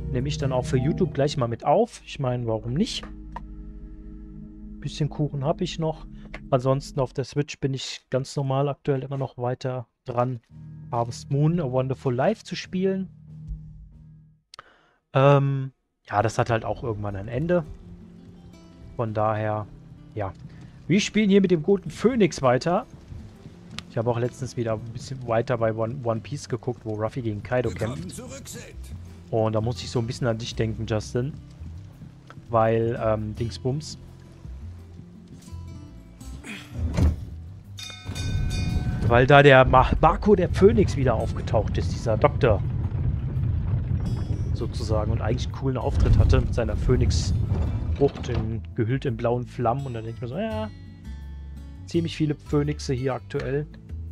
Nehme ich dann auch für YouTube gleich mal mit auf. Ich meine, warum nicht? Bisschen Kuchen habe ich noch. Ansonsten auf der Switch bin ich ganz normal aktuell immer noch weiter dran, Harvest Moon, A Wonderful Life zu spielen. Ja, das hat halt auch irgendwann ein Ende. Von daher, ja. Wir spielen hier mit dem guten Phoenix weiter. Ich habe auch letztens wieder ein bisschen weiter bei One Piece geguckt, wo Ruffy gegen Kaido kämpft. Und da muss ich so ein bisschen an dich denken, Justin. Weil, Dingsbums. Weil da der Marco der Phoenix wieder aufgetaucht ist, dieser Doktor. Sozusagen. Und eigentlich einen coolen Auftritt hatte mit seiner Phönix-Frucht gehüllt in blauen Flammen. Und dann denke ich mir so, ja, ziemlich viele Phönixe hier aktuell.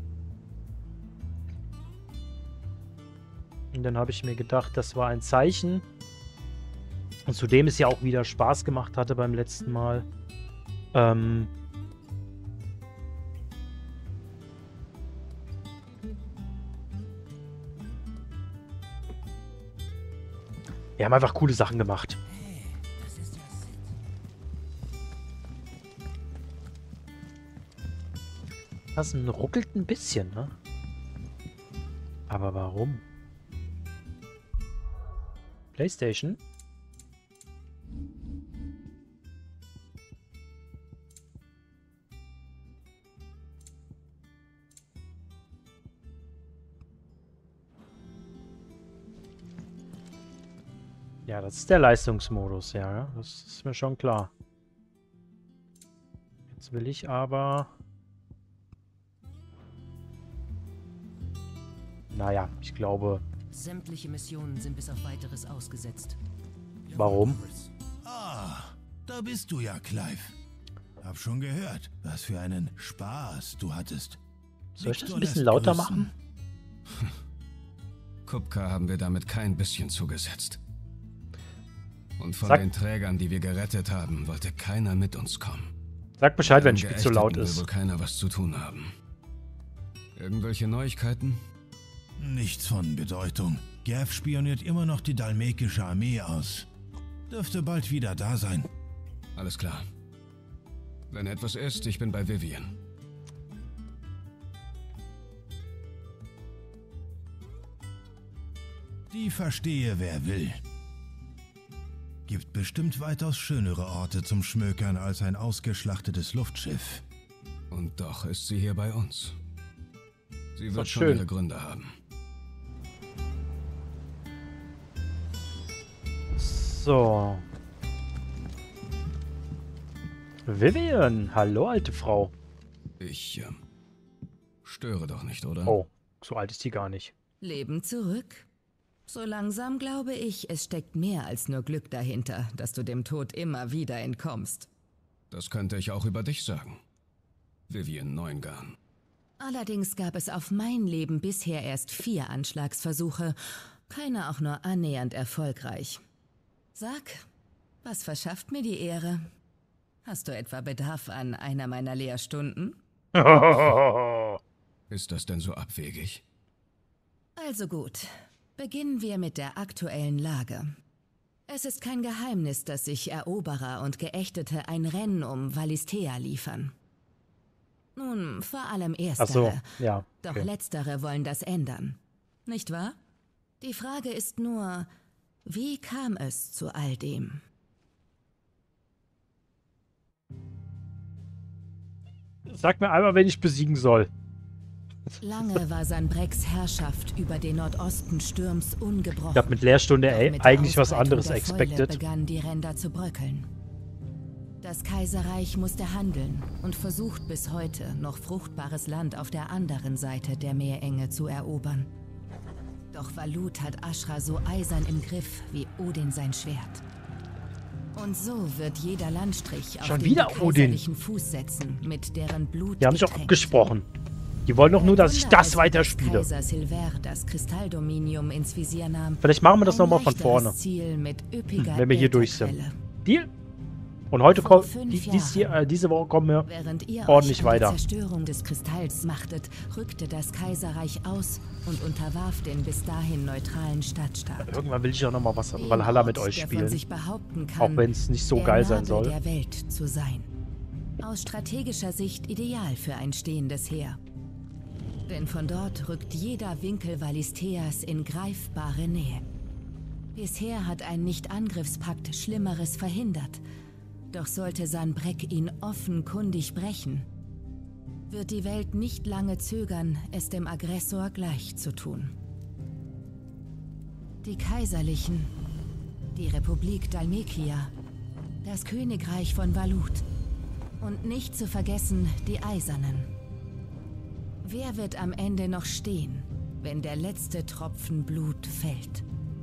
Und dann habe ich mir gedacht, das war ein Zeichen. Und zudem es ja auch wieder Spaß gemacht hatte beim letzten Mal. Wir haben einfach coole Sachen gemacht. Das ruckelt ein bisschen, ne? Aber warum? PlayStation? Ja, das ist der Leistungsmodus, ja. Das ist mir schon klar. Jetzt will ich aber... Naja, ich glaube... Sämtliche Missionen sind bis auf Weiteres ausgesetzt. Warum? Ah, da bist du ja, Clive. Hab schon gehört, was für einen Spaß du hattest. Soll ich das ein bisschen lauter machen? Kupka haben wir damit kein bisschen zugesetzt. Und von den Trägern, die wir gerettet haben, wollte keiner mit uns kommen. Sag Bescheid, wenn ein Spiel zu laut ist. Will wohl keiner was zu tun haben. Irgendwelche Neuigkeiten? Nichts von Bedeutung. Gav spioniert immer noch die dalmekische Armee aus. Dürfte bald wieder da sein. Alles klar. Wenn etwas ist, ich bin bei Vivian. Die verstehe, wer will. Gibt bestimmt weitaus schönere Orte zum Schmökern als ein ausgeschlachtetes Luftschiff. Und doch ist sie hier bei uns. Sie wird schon schön. ihre Gründe haben. So. Vivian, hallo alte Frau. Ich störe doch nicht, oder? Oh, so alt ist sie gar nicht. Leben zurück? So langsam glaube ich, es steckt mehr als nur Glück dahinter, dass du dem Tod immer wieder entkommst. Das könnte ich auch über dich sagen. Vivian Neungarn. Allerdings gab es auf mein Leben bisher erst 4 Anschlagsversuche, keiner auch nur annähernd erfolgreich. Sag, was verschafft mir die Ehre? Hast du etwa Bedarf an einer meiner Lehrstunden? Ist das denn so abwegig? Also gut. Beginnen wir mit der aktuellen Lage. Es ist kein Geheimnis, dass sich Eroberer und Geächtete ein Rennen um Valisthea liefern. Nun, vor allem Erstere. Ach so, ja. Okay. Doch Letztere wollen das ändern. Nicht wahr? Die Frage ist nur, wie kam es zu all dem? Sag mir einmal, wen ich besiegen soll. Lange war Sanbrechts Herrschaft über den Nordosten Stürms ungebrochen. Ich habe mit Lehrstunde Mit der eigentlich was Ausbreitung anderes der expected. Fäule begannen die Ränder zu bröckeln. Das Kaiserreich musste handeln und versucht bis heute, noch fruchtbares Land auf der anderen Seite der Meerenge zu erobern. Doch Valut hat Ashra so eisern im Griff wie Odin sein Schwert. Und so wird jeder Landstrich auf Schon den wieder die Odin. kaiserlichen Fuß setzen, mit deren Blut Die haben sich auch getränkt. abgesprochen. Die wollen doch nur, dass ich Wunder, das als weiterspiele. Kaiser Silver das Kristalldominium ins Visier nahm. Vielleicht machen wir das Ein nochmal von leichteres vorne. Ziel mit üppiger Wenn wir hier durch sind. Ätherquelle. Deal? Und heute Vor kommt 5 diese Woche kommen wir Während ihr ordentlich euch an weiter. der Zerstörung des Kristalls machtet, rückte das Kaiserreich aus und unterwarf den bis dahin neutralen Stadtstaat. Irgendwann will ich auch nochmal was Den Valhalla mit Ort, euch der von spielen. sich behaupten kann, Auch wenn es nicht so der geil sein Nabel soll. der Welt zu sein. Aus strategischer Sicht ideal für ein stehendes Heer. Denn von dort rückt jeder Winkel Valisteas in greifbare Nähe. Bisher hat ein Nicht-Angriffspakt Schlimmeres verhindert. Doch sollte Sanbreque ihn offenkundig brechen, wird die Welt nicht lange zögern, es dem Aggressor gleich zu tun. Die Kaiserlichen, die Republik Dhalmekia, das Königreich von Valut und nicht zu vergessen die Eisernen. Wer wird am Ende noch stehen, wenn der letzte Tropfen Blut fällt?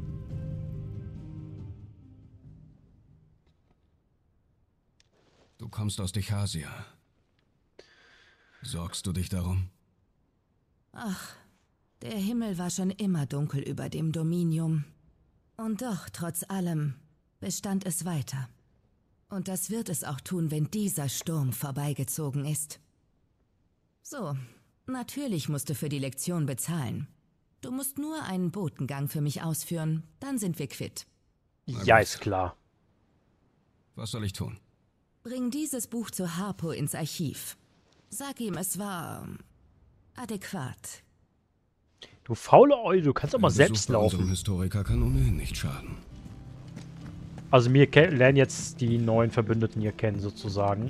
Du kommst aus Dechasia. Sorgst du dich darum? Ach, der Himmel war schon immer dunkel über dem Dominium. Und doch, trotz allem, bestand es weiter. Und das wird es auch tun, wenn dieser Sturm vorbeigezogen ist. So, natürlich musst du für die Lektion bezahlen. Du musst nur einen Botengang für mich ausführen, dann sind wir quitt. Ja, ist klar. Was soll ich tun? Bring dieses Buch zu Harpo ins Archiv. Sag ihm, es war adäquat. Du faule Eule, du kannst doch mal Ein selbst Besuch bei unserem laufen. Historiker kann ohnehin nicht schaden. Also wir lernen jetzt die neuen Verbündeten hier kennen, sozusagen.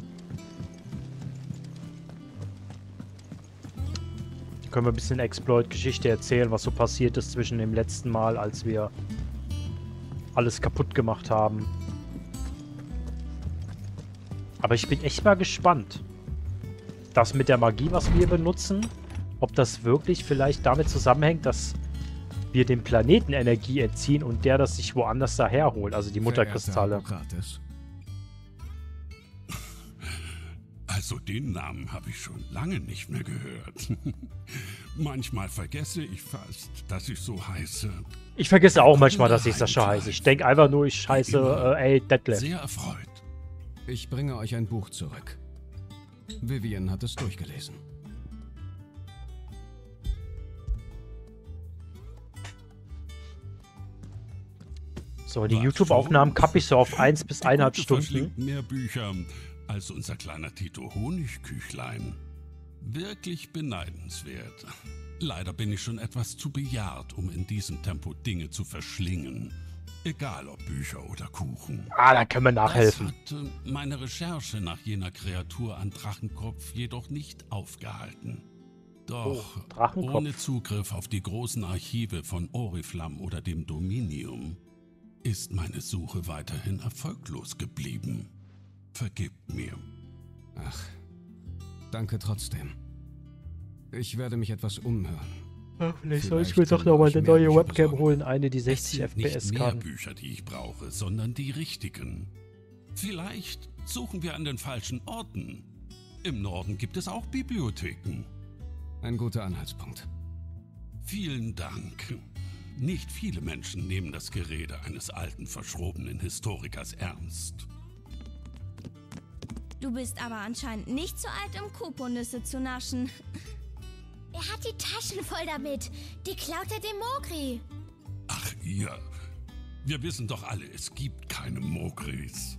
Können wir ein bisschen Exploit-Geschichte erzählen, was so passiert ist zwischen dem letzten Mal, als wir alles kaputt gemacht haben. Aber ich bin echt mal gespannt. Das mit der Magie, was wir benutzen, ob das wirklich vielleicht damit zusammenhängt, dass wir dem Planeten Energie entziehen und der das sich woanders daher holt, also die Mutterkristalle. Hippokrates. Also den Namen habe ich schon lange nicht mehr gehört. Manchmal vergesse ich fast, dass ich so heiße. Ich vergesse auch manchmal, dass ich Sascha heiße. Ich denke einfach nur, ich heiße, ey, Detlef. Sehr erfreut. Ich bringe euch ein Buch zurück. Vivian hat es durchgelesen. So, die Was YouTube-Aufnahmen schon? kappe ich so auf 1 bis Die 1,5 Gute Stunden. verschlingt mehr Bücher als unser kleiner Tito Honigküchlein. Wirklich beneidenswert. Leider bin ich schon etwas zu bejahrt, um in diesem Tempo Dinge zu verschlingen. Egal ob Bücher oder Kuchen. Ah, da können wir nachhelfen. Das hat meine Recherche nach jener Kreatur an Drachenkopf jedoch nicht aufgehalten. Doch Oh, Drachenkopf. ohne Zugriff auf die großen Archive von Oriflamme oder dem Dominium ist meine Suche weiterhin erfolglos geblieben. Vergibt mir. Ach, danke trotzdem. Ich werde mich etwas umhören. Vielleicht soll ich mir Vielleicht doch können wir nochmal euch eine mehr neue Bücher Webcam besorgen. holen, eine, die Es 60 sind nicht FPS mehr kann. Bücher, die ich brauche, sondern die richtigen. Vielleicht suchen wir an den falschen Orten. Im Norden gibt es auch Bibliotheken. Ein guter Anhaltspunkt. Vielen Dank. Nicht viele Menschen nehmen das Gerede eines alten, verschrobenen Historikers ernst. Du bist aber anscheinend nicht zu alt, um Kuponüsse zu naschen. Er hat die Taschen voll damit. Die klaut er dem Mogri. Ach ihr, wir wissen doch alle, es gibt keine Mogris.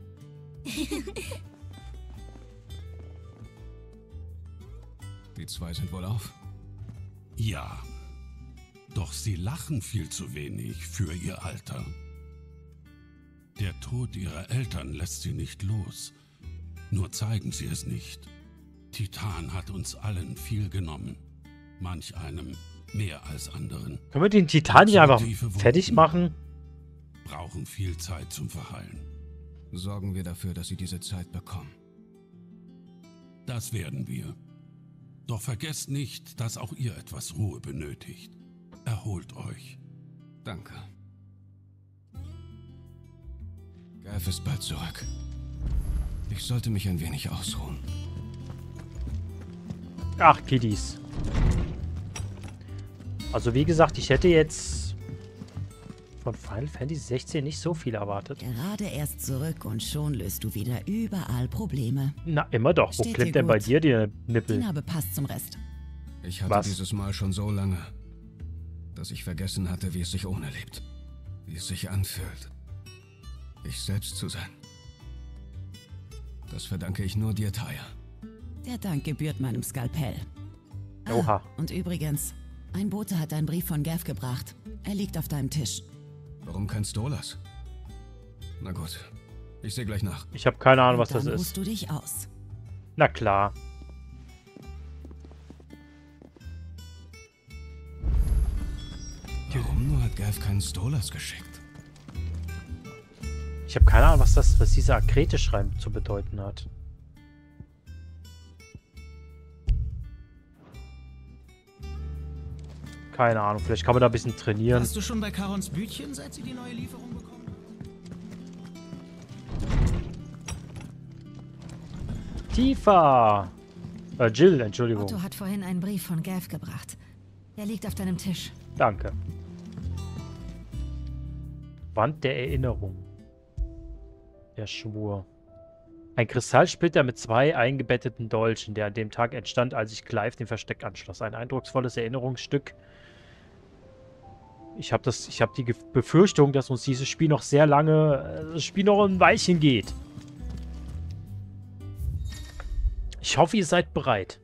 Die zwei sind wohl auf. Ja, doch sie lachen viel zu wenig für ihr Alter. Der Tod ihrer Eltern lässt sie nicht los, nur zeigen sie es nicht. Titan hat uns allen viel genommen, manch einem mehr als anderen. Können wir den Titan nicht einfach Tiefe Wunden fertig machen? Brauchen viel Zeit zum Verheilen. Sorgen wir dafür, dass sie diese Zeit bekommen. Das werden wir. Doch vergesst nicht, dass auch ihr etwas Ruhe benötigt. Erholt euch. Danke. Gav ist bald zurück. Ich sollte mich ein wenig ausruhen. Ach, Kiddies. Also wie gesagt, ich hätte jetzt von Final Fantasy 16 nicht so viel erwartet. Gerade erst zurück und schon löst du wieder überall Probleme. Na, immer doch. Wo Steht klemmt dir denn bei gut. dir die Nippel? Die Narbe passt zum Rest. Ich hatte Was? dieses Mal schon so lange, dass ich vergessen hatte, wie es sich ohne lebt. Wie es sich anfühlt, ich selbst zu sein. Das verdanke ich nur dir, Taya. Der Dank gebührt meinem Skalpell. Oha. Und übrigens, ein Bote hat einen Brief von Gav gebracht. Er liegt auf deinem Tisch. Warum kein Stolas? Na gut, ich sehe gleich nach. Ich habe keine Ahnung, was Und das dann ist. ruhst du dich aus. Na klar. Warum nur hat Gav keinen Stolas geschickt? Ich habe keine Ahnung, was dieser Akrete-Schrein zu bedeuten hat. Keine Ahnung, vielleicht kann man da ein bisschen trainieren. Warst du schon bei Karons Bütchen, seit sie die neue Lieferung bekommen hat? Tifa! Jill, Entschuldigung. Otto hat vorhin einen Brief von Gav gebracht. Er liegt auf deinem Tisch. Danke. Wand der Erinnerung. Der Schwur. Ein Kristallsplitter mit 2 eingebetteten Dolchen, der an dem Tag entstand, als ich Clive dem Versteck anschloss. Ein eindrucksvolles Erinnerungsstück. Ich habe die Befürchtung, dass uns dieses Spiel noch sehr lange, das Spiel noch ein Weilchen geht. Ich hoffe, ihr seid bereit.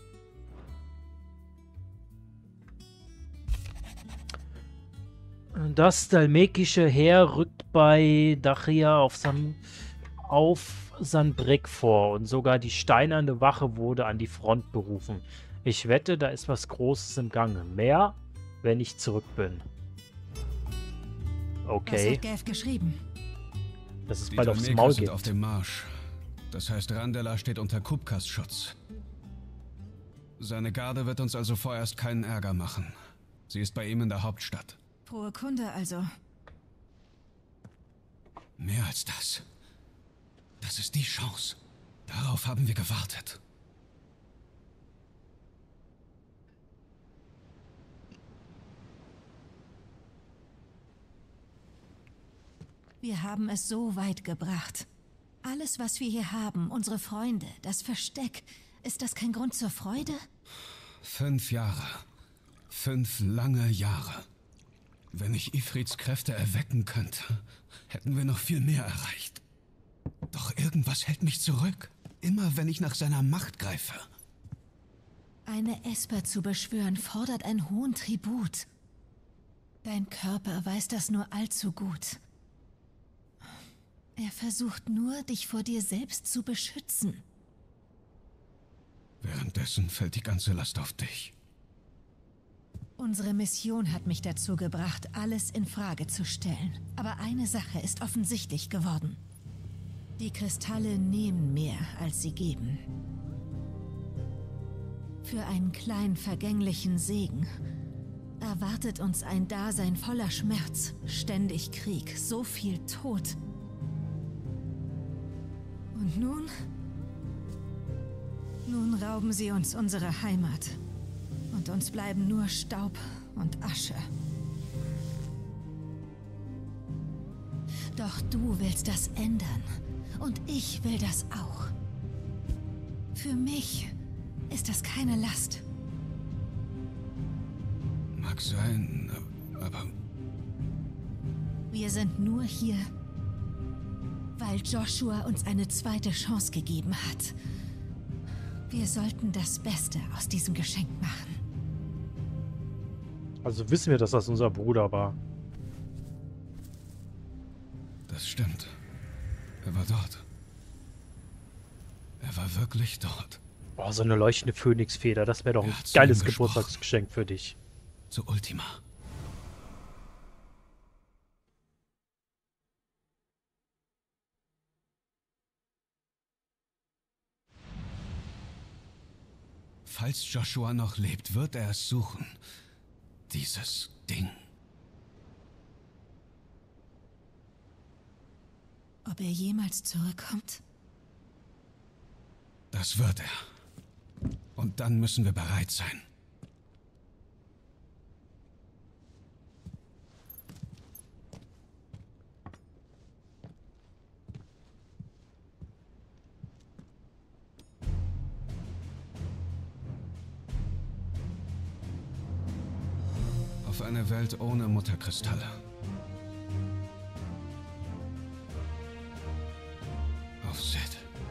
Das dalmekische Heer rückt bei Dachia auf Sanbreque vor und sogar die steinerne Wache wurde an die Front berufen. Ich wette, da ist was Großes im Gange. Mehr, wenn ich zurück bin. Was Okay, hat Gav geschrieben? dass es Die bald aufs Dalmeker Maul sind geht. auf dem Marsch. Das heißt, Randela steht unter Kupkas Schutz. Seine Garde wird uns also vorerst keinen Ärger machen. Sie ist bei ihm in der Hauptstadt. Frohe Kunde also. Mehr als das. Das ist die Chance. Darauf haben wir gewartet. Wir haben es so weit gebracht. Alles, was wir hier haben, unsere Freunde, das Versteck, ist das kein Grund zur Freude? 5 Jahre. 5 lange Jahre. Wenn ich Ifrits Kräfte erwecken könnte, hätten wir noch viel mehr erreicht. Doch irgendwas hält mich zurück. Immer wenn ich nach seiner Macht greife. Eine Esper zu beschwören fordert einen hohen Tribut. Dein Körper weiß das nur allzu gut. Er versucht nur, dich vor dir selbst zu beschützen. Währenddessen fällt die ganze Last auf dich. Unsere Mission hat mich dazu gebracht, alles in Frage zu stellen. Aber eine Sache ist offensichtlich geworden. Die Kristalle nehmen mehr, als sie geben. Für einen kleinen vergänglichen Segen erwartet uns ein Dasein voller Schmerz, ständig Krieg, so viel Tod. Und nun? Nun rauben sie uns unsere Heimat. Und uns bleiben nur Staub und Asche. Doch du willst das ändern. Und ich will das auch. Für mich ist das keine Last. Mag sein, aber Wir sind nur hier, weil Joshua uns eine zweite Chance gegeben hat. Wir sollten das Beste aus diesem Geschenk machen. Also wissen wir, dass das unser Bruder war. das stimmt. Er war dort. Er war wirklich dort. Boah, so eine leuchtende Phönixfeder, das wäre doch ein Er hat zu geiles ihm gesprochen. Geburtstagsgeschenk für dich. Zu Ultima. Falls Joshua noch lebt, wird er es suchen. Dieses Ding. Ob er jemals zurückkommt? Das wird er. Und dann müssen wir bereit sein. Auf eine Welt ohne Mutterkristalle. Auf Sid.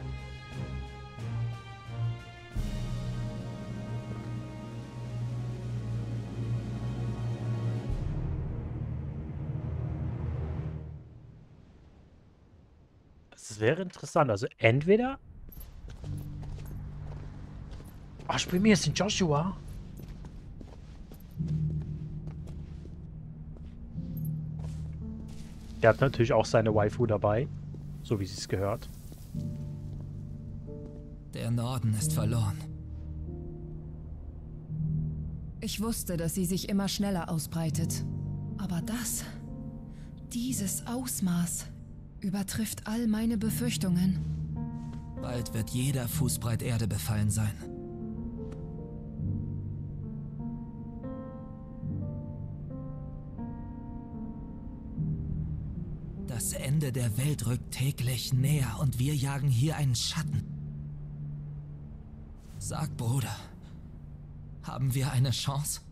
Das wäre interessant. Also entweder... Ach, spielen wir jetzt den Joshua? Der hat natürlich auch seine Waifu dabei. So wie sie es gehört. Der Norden ist verloren. Ich wusste, dass sie sich immer schneller ausbreitet. Aber dieses Ausmaß übertrifft all meine Befürchtungen. Bald wird jeder Fußbreit Erde befallen sein. Das Ende der Welt rückt täglich näher und wir jagen hier einen Schatten. Sag, Bruder, haben wir eine Chance?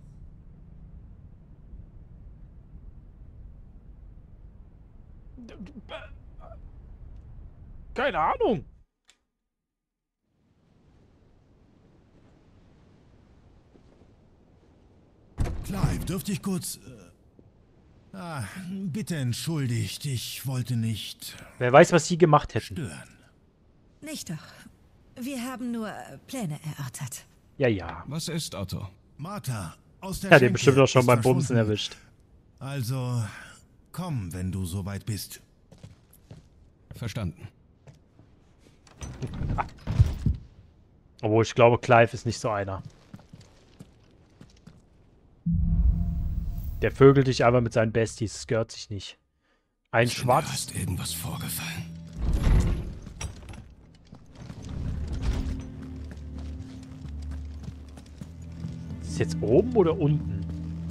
Keine Ahnung. Clive, dürfte ich kurz... bitte entschuldigt, ich wollte nicht Wer weiß, was sie gemacht hätten. stören. Nicht doch. Wir haben nur Pläne erörtert. Ja, ja. Was ist, Otto? Martha, aus der Ja, den Schenke bestimmt auch schon ist beim Bumsen verschwunden. erwischt. Also, komm, wenn du soweit bist. Verstanden. Obwohl, ich glaube, Clive ist nicht so einer. Der vögelt dich einfach mit seinen Besties. Das gehört sich nicht. Ein Da Schwarz... ist irgendwas vorgefallen. Ist es jetzt oben oder unten?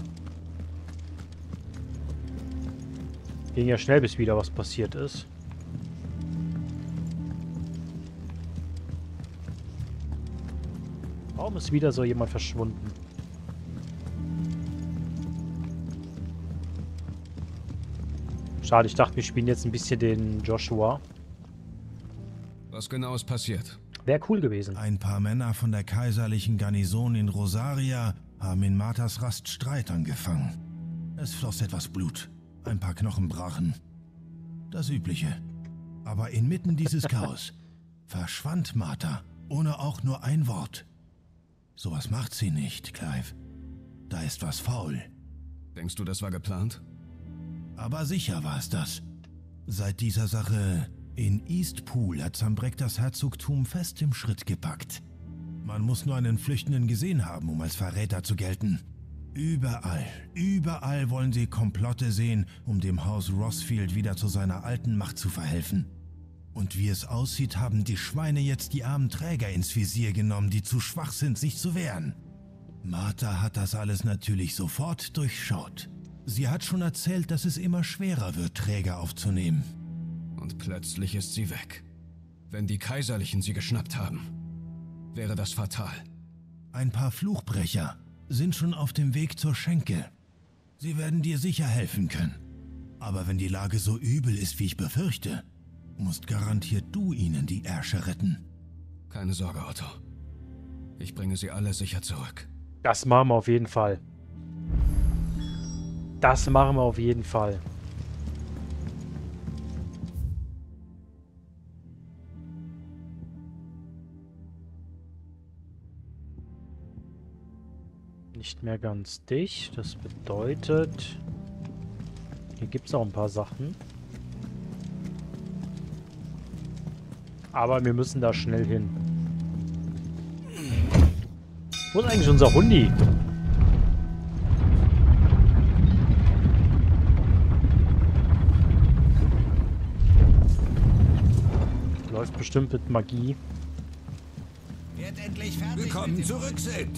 Ging ja schnell, bis wieder was passiert ist. Warum ist wieder so jemand verschwunden? Schade, ich dachte, wir spielen jetzt ein bisschen den Joshua. Was genau ist passiert? Wäre cool gewesen. Ein paar Männer von der kaiserlichen Garnison in Rosaria haben in Marthas Rast Streit angefangen. Es floss etwas Blut, ein paar Knochen brachen. Das Übliche. Aber inmitten dieses Chaos verschwand Martha, ohne auch nur ein Wort. Sowas macht sie nicht, Clive. Da ist was faul. Denkst du, das war geplant? Aber sicher war es das. Seit dieser Sache in Eastpool hat Sambrek das Herzogtum fest im Schritt gepackt. Man muss nur einen Flüchtenden gesehen haben, um als Verräter zu gelten. Überall wollen sie Komplotte sehen, um dem Haus Rossfield wieder zu seiner alten Macht zu verhelfen. Und wie es aussieht, haben die Schweine jetzt die armen Träger ins Visier genommen, die zu schwach sind, sich zu wehren. Martha hat das alles natürlich sofort durchschaut. Sie hat schon erzählt, dass es immer schwerer wird, Träger aufzunehmen. Und plötzlich ist sie weg. Wenn die Kaiserlichen sie geschnappt haben, wäre das fatal. Ein paar Fluchbrecher sind schon auf dem Weg zur Schenke. Sie werden dir sicher helfen können. Aber wenn die Lage so übel ist, wie ich befürchte, musst garantiert du ihnen die Ärsche retten. Keine Sorge, Otto. Ich bringe sie alle sicher zurück. Das machen wir auf jeden Fall. Das machen wir auf jeden Fall. Nicht mehr ganz dicht. Das bedeutet, hier gibt es auch ein paar Sachen. Aber wir müssen da schnell hin. Wo ist eigentlich unser Hundi? Läuft bestimmt mit Magie. Wird endlich fertig. Willkommen zurück, Sid.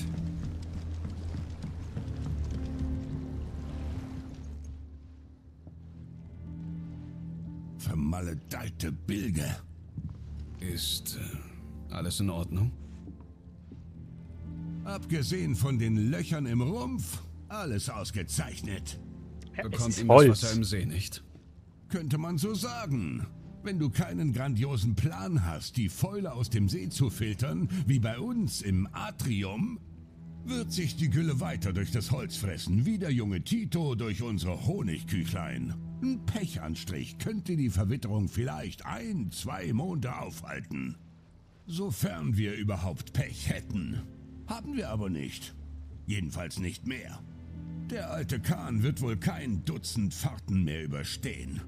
Vermaledeite Bilge. Ist alles in Ordnung? Abgesehen von den Löchern im Rumpf, Alles ausgezeichnet. Bekommt ist ihm das Holz. Wasser im See nicht? Könnte man so sagen. Wenn du keinen grandiosen Plan hast, die Fäule aus dem See zu filtern, wie bei uns im Atrium, wird sich die Gülle weiter durch das Holz fressen, wie der junge Tito durch unsere Honigküchlein. Ein Pechanstrich könnte die Verwitterung vielleicht 1-2 Monde aufhalten. Sofern wir überhaupt Pech hätten. Haben wir aber nicht. Jedenfalls nicht mehr. Der alte Kahn wird wohl kein Dutzend Fahrten mehr überstehen.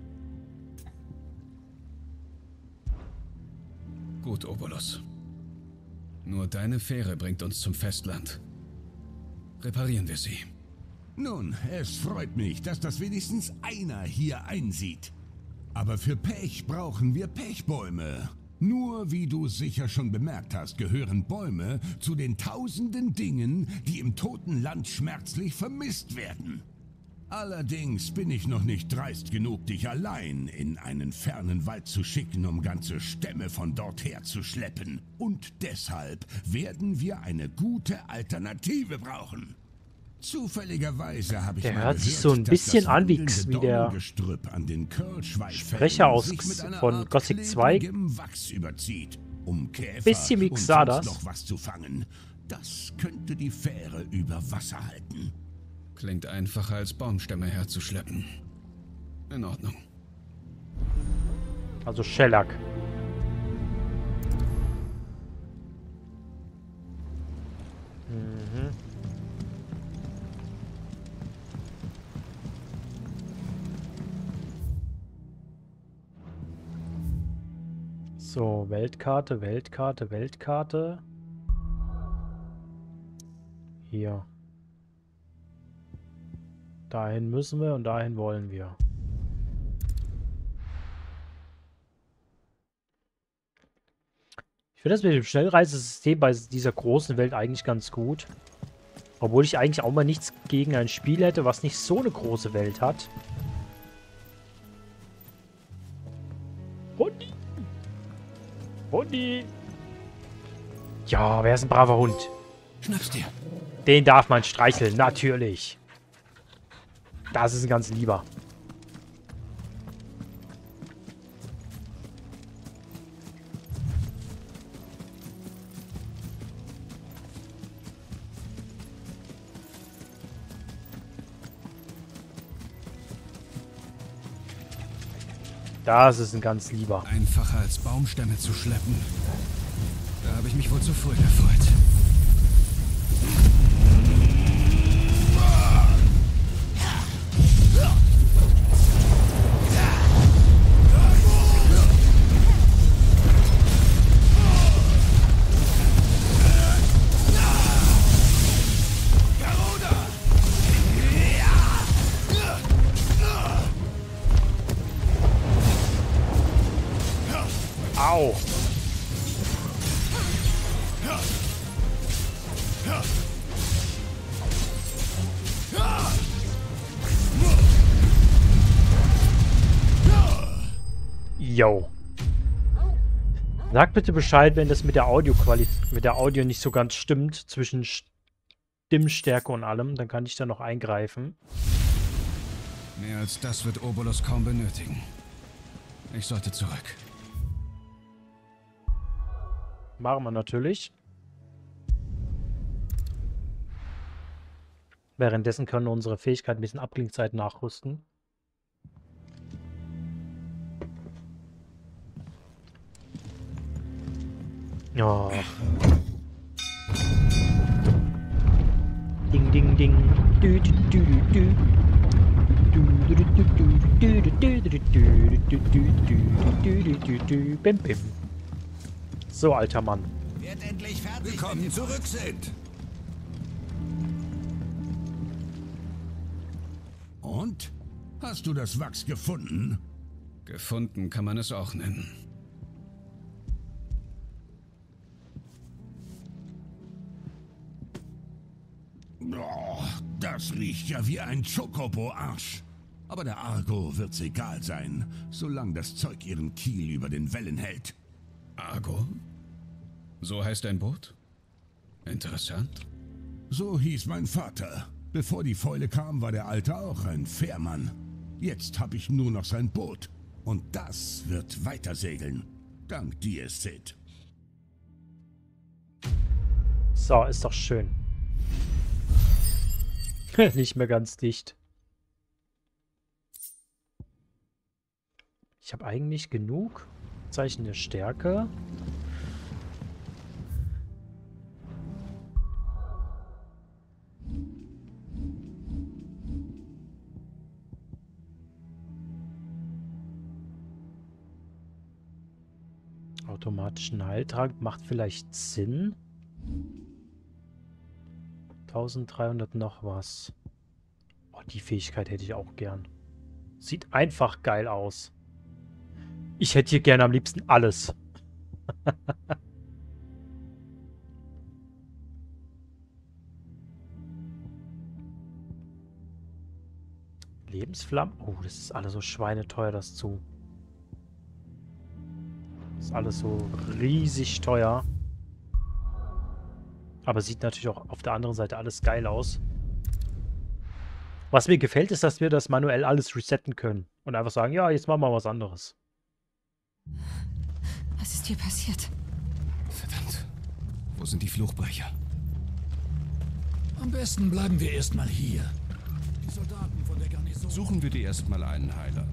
Gut, Obolus. Nur deine Fähre bringt uns zum Festland. Reparieren wir sie. Nun, es freut mich, dass das wenigstens einer hier einsieht. Aber für Pech brauchen wir Pechbäume. Nur, wie du sicher schon bemerkt hast, gehören Bäume zu den tausenden Dingen, die im toten Land schmerzlich vermisst werden. Allerdings bin ich noch nicht dreist genug, dich allein in einen fernen Wald zu schicken, um ganze Stämme von dort her zu schleppen. Und deshalb werden wir eine gute Alternative brauchen. Zufälligerweise habe ich Der mal hört sich gehört, so ein dass bisschen das an wie wandelnde der Dornengestrüpp an den Kölschweiffeln Sprecher aus sich mit einer von Art Gothic 2. klebrigem Wachs überzieht, um Käfer Bisschen wie und Xardas. sonst noch was zu fangen. Das könnte die Fähre über Wasser halten. Klingt einfacher als Baumstämme herzuschleppen. In Ordnung. Also Shellac. Mhm. So, Weltkarte, Weltkarte, Weltkarte. Hier. Dahin müssen wir und dahin wollen wir. Ich finde das mit dem Schnellreisesystem bei dieser großen Welt eigentlich ganz gut. Obwohl ich eigentlich auch mal nichts gegen ein Spiel hätte, was nicht so eine große Welt hat. Hundi! Hundi! Ja, wer ist ein braver Hund? Schnapp's dir. Den darf man streicheln, natürlich. Das ist ein ganz lieber. Das ist ein ganz lieber. Einfacher als Baumstämme zu schleppen. Da habe ich mich wohl zu früh gefreut. Au! Yo. Sag bitte Bescheid, wenn das mit der Audio nicht so ganz stimmt, zwischen Stimmstärke und allem, dann kann ich da noch eingreifen. Mehr als das wird Obolus kaum benötigen. Ich sollte zurück. Machen wir natürlich. Währenddessen können wir unsere Fähigkeit ein bisschen Abklingzeit nachrüsten. Ja. Ding, ding, ding. Du, du, du, du. Du, du, du, du, du, du, du, du, du, du, du, du. Bim, bim. So, alter Mann. Wird endlich fertig. Willkommen zurück, Sid. Und? Hast du das Wachs gefunden? Gefunden kann man es auch nennen. Oh, das riecht ja wie ein Chocobo-Arsch. Aber der Argo wird's egal sein, solange das Zeug ihren Kiel über den Wellen hält. Argo? So heißt ein Boot? Interessant. So hieß mein Vater. Bevor die Fäule kam, war der Alte auch ein Fährmann. Jetzt habe ich nur noch sein Boot. Und das wird weiter segeln. Dank dir, Sid. So, ist doch schön. Nicht mehr ganz dicht. Ich habe eigentlich genug Zeichen der Stärke. Automatischen Heiltrank macht vielleicht Sinn. 1300 noch was. Oh, die Fähigkeit hätte ich auch gern. Sieht einfach geil aus. Ich hätte hier gerne am liebsten alles. Lebensflammen? Oh, das ist alles so schweineteuer, das zu. Das ist alles so riesig teuer. Aber sieht natürlich auch auf der anderen Seite alles geil aus. Was mir gefällt, ist, dass wir das manuell alles resetten können. Und einfach sagen, ja, jetzt machen wir was anderes. Was ist hier passiert? Verdammt. Wo sind die Fluchbrecher? Am besten bleiben wir erstmal hier. Die Soldaten von der Garnison... Suchen wir dir erstmal einen Heiler.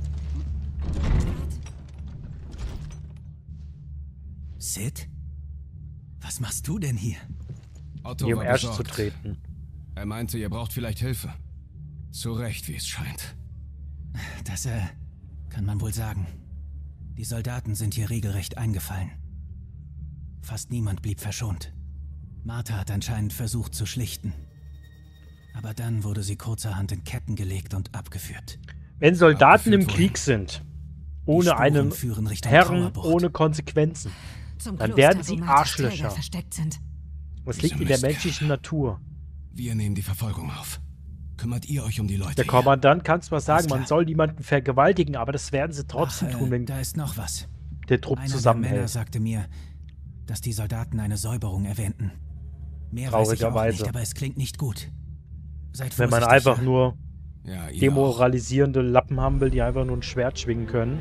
Sid? Was machst du denn hier? Otto Hier um war Ash zu besorgt. treten. Er meinte, ihr braucht vielleicht Hilfe. Zu Recht, wie es scheint. Das, kann man wohl sagen. Die Soldaten sind hier regelrecht eingefallen. Fast niemand blieb verschont. Martha hat anscheinend versucht zu schlichten. Aber dann wurde sie kurzerhand in Ketten gelegt und abgeführt. Wenn Soldaten im Abgeführt Krieg sind, Die ohne Spuren einen führen Richtung Herren, Trauerbucht. ohne Konsequenzen, Zum dann Kloster, werden wo sie Marthas Arschlöcher. Träger versteckt sind. Das Diese liegt in der Mistkerle. menschlichen Natur. Wir nehmen die Verfolgung auf. Kümmert ihr euch um die Leute Der hier? Kommandant kann zwar sagen, Alles man klar. soll niemanden vergewaltigen, aber das werden sie trotzdem Ach, tun, wenn da ist noch was. der Trupp Einer der Männer zusammenhält. sagte mir, dass die Soldaten eine Säuberung erwähnten. Mehr weiß ich auch Traurigerweise. nicht, aber es klingt nicht gut. Seid Wenn man vorsichtig, einfach ja? nur Ja, ihr auch. demoralisierende Lappen haben will, die einfach nur ein Schwert schwingen können.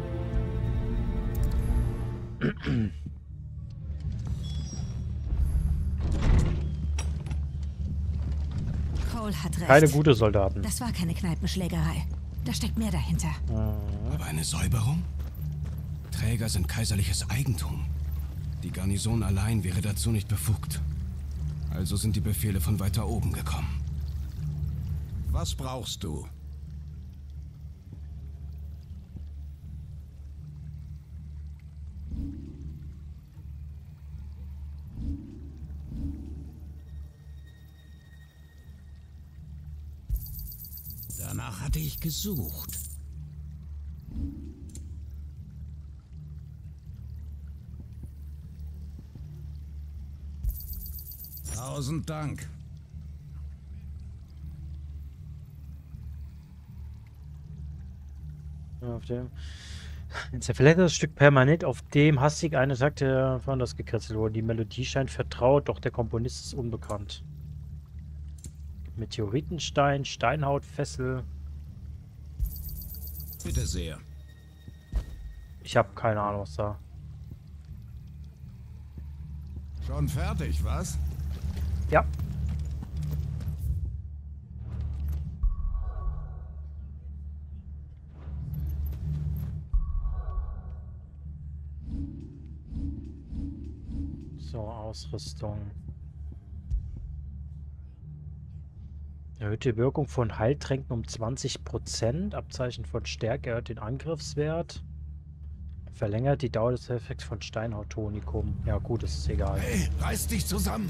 Cole hat recht. Keine gute Soldaten. Das war keine Kneipenschlägerei. Da steckt mehr dahinter. Aber eine Säuberung? Träger sind kaiserliches Eigentum. Die Garnison allein wäre dazu nicht befugt. Also sind die Befehle von weiter oben gekommen. Was brauchst du? Danach hatte ich gesucht. Tausend Dank. Auf dem ein zerfleddertes Stück Permanent, auf dem hastig eine Takte von das gekritzelt wurde. Die Melodie scheint vertraut, doch der Komponist ist unbekannt. Meteoritenstein, Steinhautfessel. Bitte sehr. Ich habe keine Ahnung, was da. Schon fertig, was? Ja. So, Ausrüstung. Erhöht die Wirkung von Heiltränken um 20%. Abzeichen von Stärke erhöht den Angriffswert. Verlängert die Dauer des Effekts von Steinhauttonikum. Ja gut, das ist egal. Hey, reiß dich zusammen!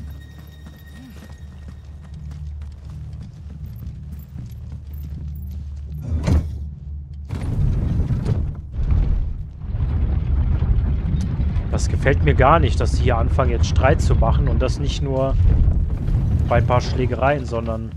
Das gefällt mir gar nicht, dass sie hier anfangen jetzt Streit zu machen und das nicht nur bei ein paar Schlägereien, sondern...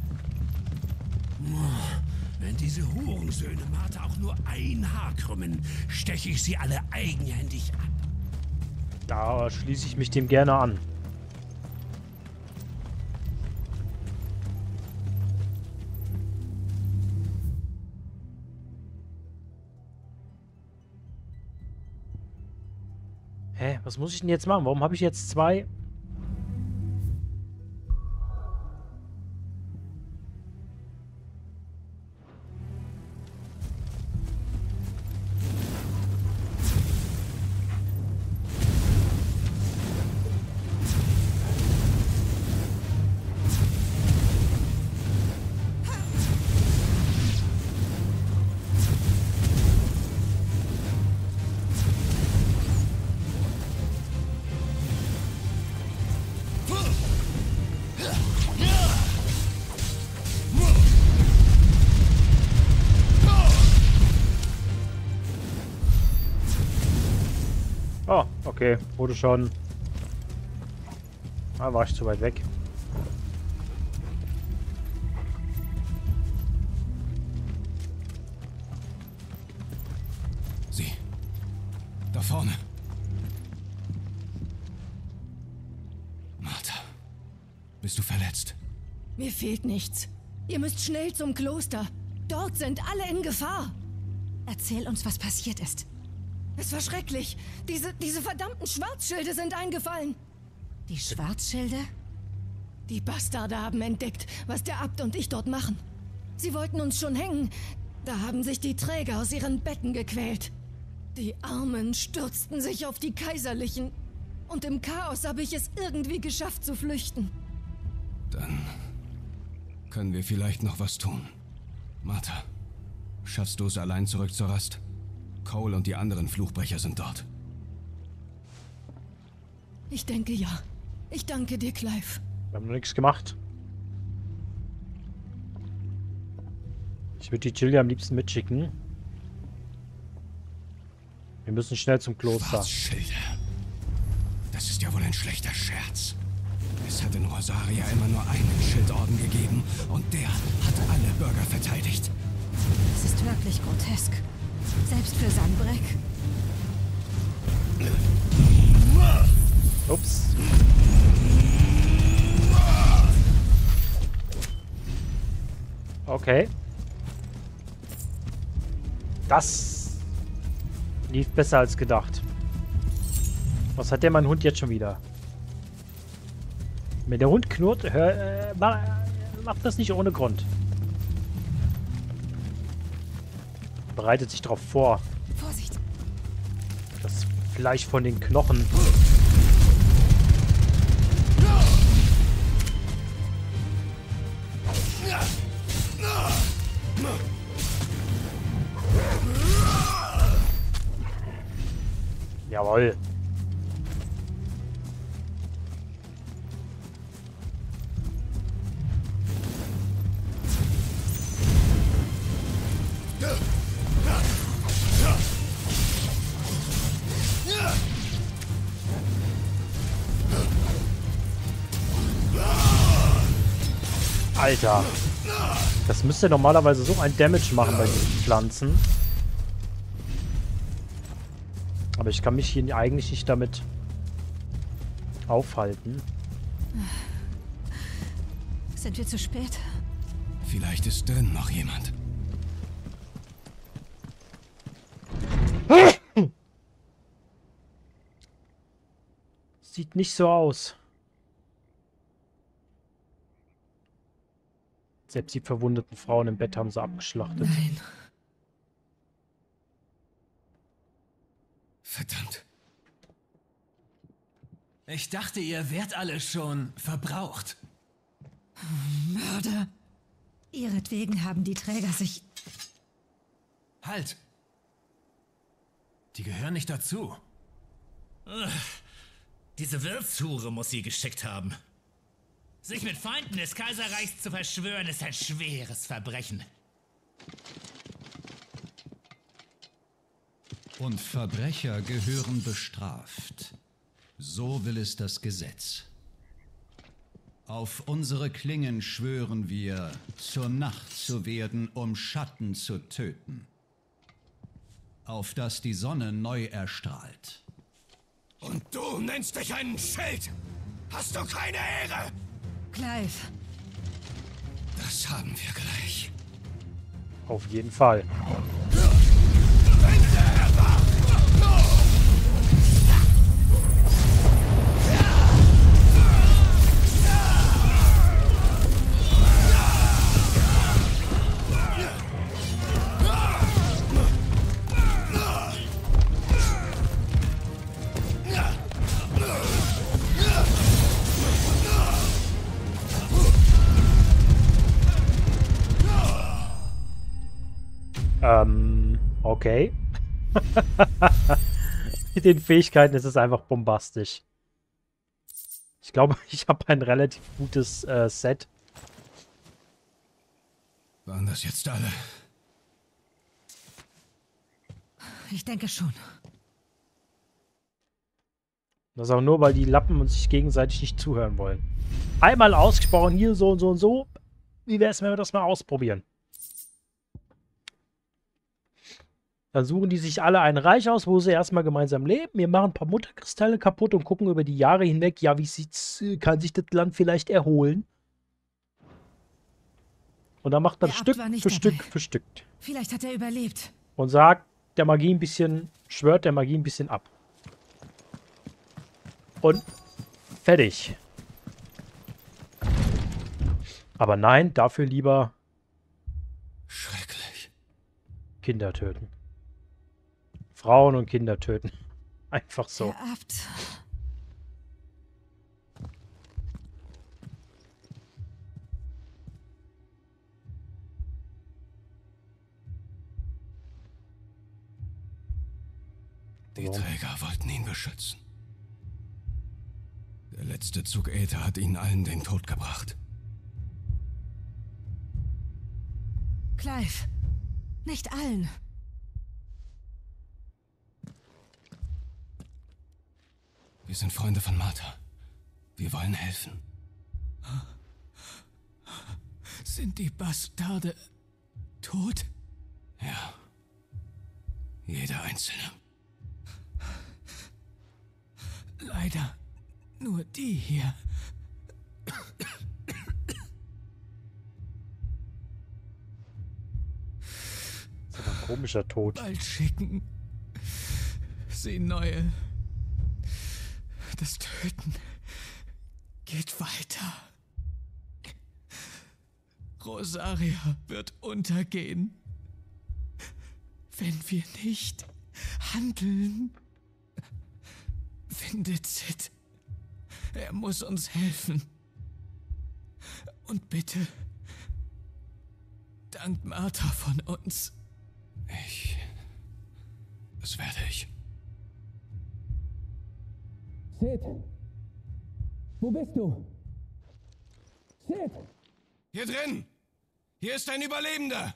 Wenn diese Hurensöhne Martha auch nur ein Haar krümmen, steche ich sie alle eigenhändig ab. Da schließe ich mich dem gerne an. Hä? Was muss ich denn jetzt machen? Warum habe ich jetzt 2? Oh, okay. Wurde schon. Ah, war ich zu weit weg. Sie. Da vorne. Martha. Bist du verletzt? Mir fehlt nichts. Ihr müsst schnell zum Kloster. Dort sind alle in Gefahr. Erzähl uns, was passiert ist. Es war schrecklich. Diese verdammten Schwarzschilde sind eingefallen. Die Schwarzschilde? Die Bastarde haben entdeckt, was der Abt und ich dort machen. Sie wollten uns schon hängen. Da haben sich die Träger aus ihren Betten gequält. Die Armen stürzten sich auf die Kaiserlichen. Und im Chaos habe ich es irgendwie geschafft zu flüchten. Dann können wir vielleicht noch was tun. Martha, schaffst du es allein zurück zur Rast? Cole und die anderen Fluchbrecher sind dort. Ich denke ja. Ich danke dir, Clive. Wir haben noch nichts gemacht. Ich würde die Jillia am liebsten mitschicken. Wir müssen schnell zum Kloster. Schwarzschilde. Das ist ja wohl ein schlechter Scherz. Es hat in Rosaria immer nur einen Schildorden gegeben und der hat alle Bürger verteidigt. Es ist wirklich grotesk. Selbst für Sanbreck. Ups. Okay. Das lief besser als gedacht. Was hat der mein Hund jetzt schon wieder? Wenn der Hund knurrt, macht das nicht ohne Grund. Bereitet sich darauf vor. Vorsicht! Das Fleisch von den Knochen. Jawohl. Alter. Das müsste normalerweise so ein Damage machen bei diesen Pflanzen. Aber ich kann mich hier eigentlich nicht damit aufhalten. Sind wir zu spät? Vielleicht ist drin noch jemand. Sieht nicht so aus. Selbst die verwundeten Frauen im Bett haben sie abgeschlachtet. Nein. Verdammt. Ich dachte, ihr wärt alle schon verbraucht. Mörder. Ihretwegen haben die Träger sich... Halt! Die gehören nicht dazu. Diese Wirtshure muss sie geschickt haben. Sich mit Feinden des Kaiserreichs zu verschwören, ist ein schweres Verbrechen. Und Verbrecher gehören bestraft. So will es das Gesetz. Auf unsere Klingen schwören wir, zur Nacht zu werden, um Schatten zu töten. Auf dass die Sonne neu erstrahlt. Und du nennst dich einen Schild? Hast du keine Ehre? Clive. Das haben wir gleich. Auf jeden Fall. Okay. Mit den Fähigkeiten ist es einfach bombastisch. Ich glaube, ich habe ein relativ gutes Set. Waren das jetzt alle? Ich denke schon. Das auch nur, weil die Lappen uns sich gegenseitig nicht zuhören wollen. Einmal ausgesprochen, hier so und so und so. Wie wäre es, wenn wir das mal ausprobieren? Dann suchen die sich alle ein Reich aus, wo sie erstmal gemeinsam leben. Wir machen ein paar Mutterkristalle kaputt und gucken über die Jahre hinweg, ja, wie sieht's, kann sich das Land vielleicht erholen? Und dann macht man Stück für Stück für Stück. Vielleicht hat er überlebt. Und sagt der Magie ein bisschen, schwört der Magie ein bisschen ab. Und fertig. Aber nein, dafür lieber schrecklich. Kinder töten. Frauen und Kinder töten. Einfach so. Herr Abt. Die Träger wollten ihn beschützen. Der letzte Zug Äther hat ihnen allen den Tod gebracht. Clive, nicht allen. Wir sind Freunde von Martha. Wir wollen helfen. Sind die Bastarde tot? Ja. Jeder einzelne. Leider nur die hier. Das ist aber ein komischer Tod. Bald schicken sie neue. Das Töten geht weiter. Rosaria wird untergehen, wenn wir nicht handeln. Findet Sid. Er muss uns helfen. Und bitte, dankt Martha von uns. Das werde ich. Sid! Wo bist du? Sid! Hier drin! Hier ist ein Überlebender!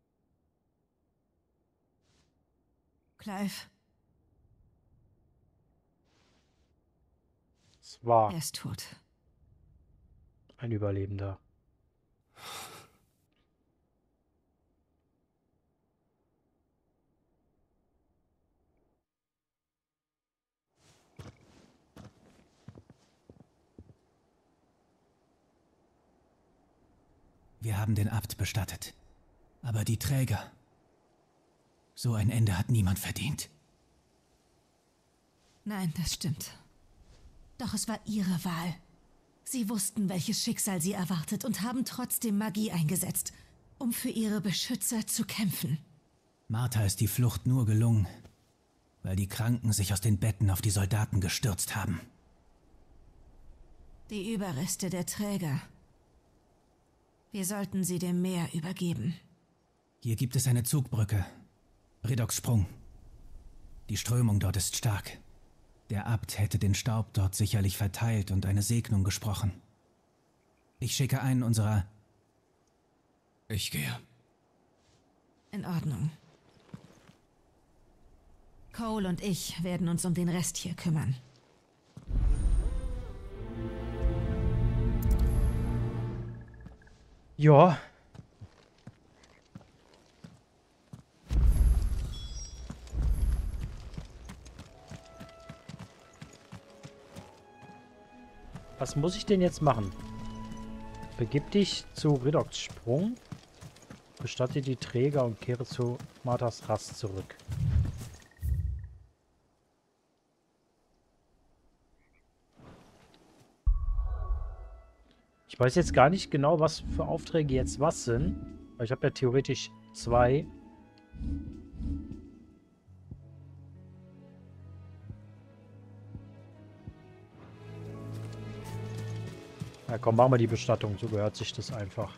Clive. Es war Er ist tot. ein Überlebender. Wir haben den Abt bestattet. Aber die Träger... So ein Ende hat niemand verdient. Nein, das stimmt. Doch es war ihre Wahl. Sie wussten, welches Schicksal sie erwartet und haben trotzdem Magie eingesetzt, um für ihre Beschützer zu kämpfen. Martha ist die Flucht nur gelungen, weil die Kranken sich aus den Betten auf die Soldaten gestürzt haben. Die Überreste der Träger. Wir sollten sie dem Meer übergeben. Hier gibt es eine Zugbrücke. Ridoks Sprung. Die Strömung dort ist stark. Der Abt hätte den Staub dort sicherlich verteilt und eine Segnung gesprochen. Ich schicke einen unserer... Ich gehe. In Ordnung. Cole und ich werden uns um den Rest hier kümmern. Ja. Was muss ich denn jetzt machen? Begib dich zu Ridoks Sprung, bestatte die Träger und kehre zu Marthas Rast zurück. Ich weiß jetzt gar nicht genau, was für Aufträge jetzt was sind. Weil ich habe ja theoretisch 2. Na komm, machen wir die Bestattung. So gehört sich das einfach.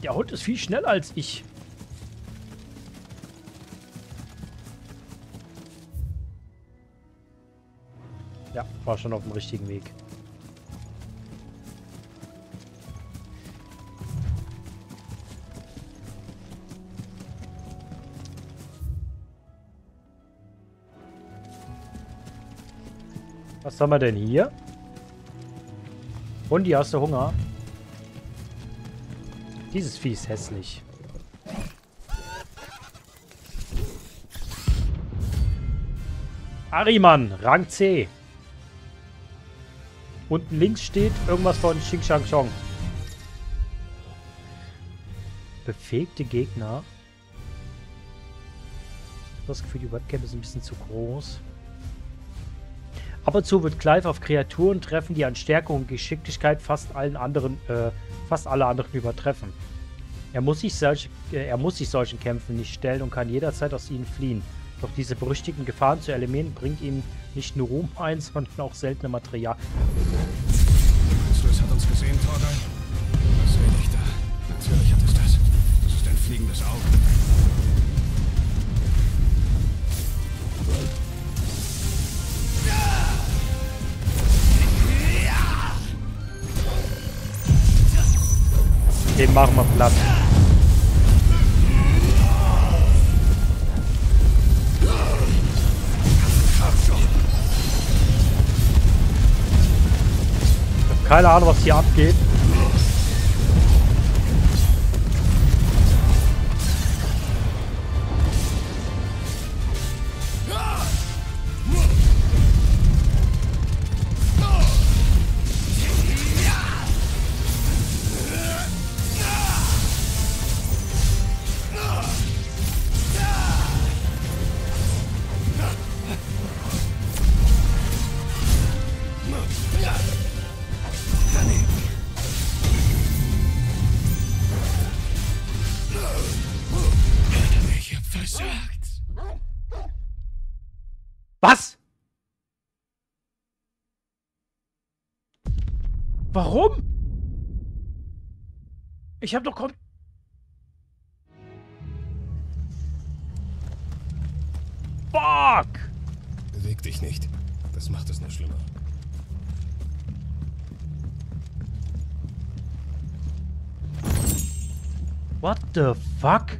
Der Hund ist viel schneller als ich. Ja, war schon auf dem richtigen Weg. Was haben wir denn hier? Und die hast du Hunger? Dieses Vieh ist hässlich. Ahriman, Rang C. Unten links steht irgendwas von Xing Shang Chong. Befähigte Gegner. Ich habe das Gefühl, die Webcam ist ein bisschen zu groß. Ab und zu wird Clive auf Kreaturen treffen, die an Stärke und Geschicklichkeit fast alle anderen übertreffen. Er muss sich solchen Kämpfen nicht stellen und kann jederzeit aus ihnen fliehen. Doch diese berüchtigten Gefahren zu eliminieren, bringt ihm nicht nur Ruhm ein, sondern auch seltene Material. Es hat uns gesehen, Torgal. Was sehe ich da? Natürlich hat es das. Das ist ein fliegendes Auge. Den machen wir platt. Ich habe keine Ahnung, was hier abgeht. Was? Warum? Ich hab doch Fuck! Beweg dich nicht. Das macht es noch schlimmer. What the fuck?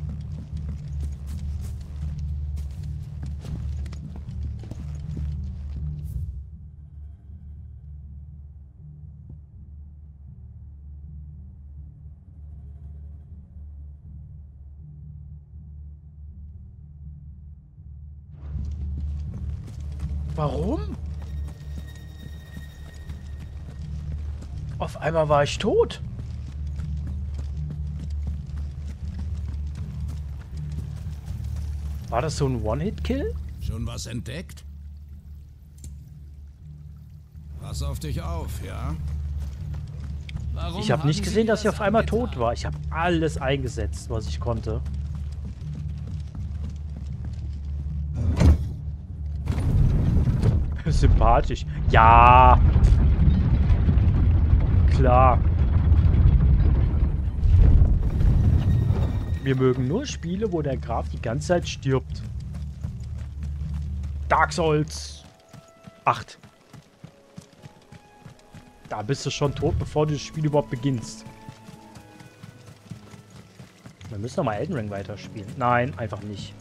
Warum? Auf einmal war ich tot. War das so ein One-Hit-Kill? Schon was entdeckt? Pass auf dich auf, ja? Warum ich habe nicht gesehen, dass ich auf einmal tot war. Ich habe alles eingesetzt, was ich konnte. Sympathisch. Ja. Klar. Wir mögen nur Spiele, wo der Graf die ganze Zeit stirbt. Dark Souls 8. Da bist du schon tot, bevor du das Spiel überhaupt beginnst. Wir müssen noch mal Elden Ring weiterspielen. Nein, einfach nicht.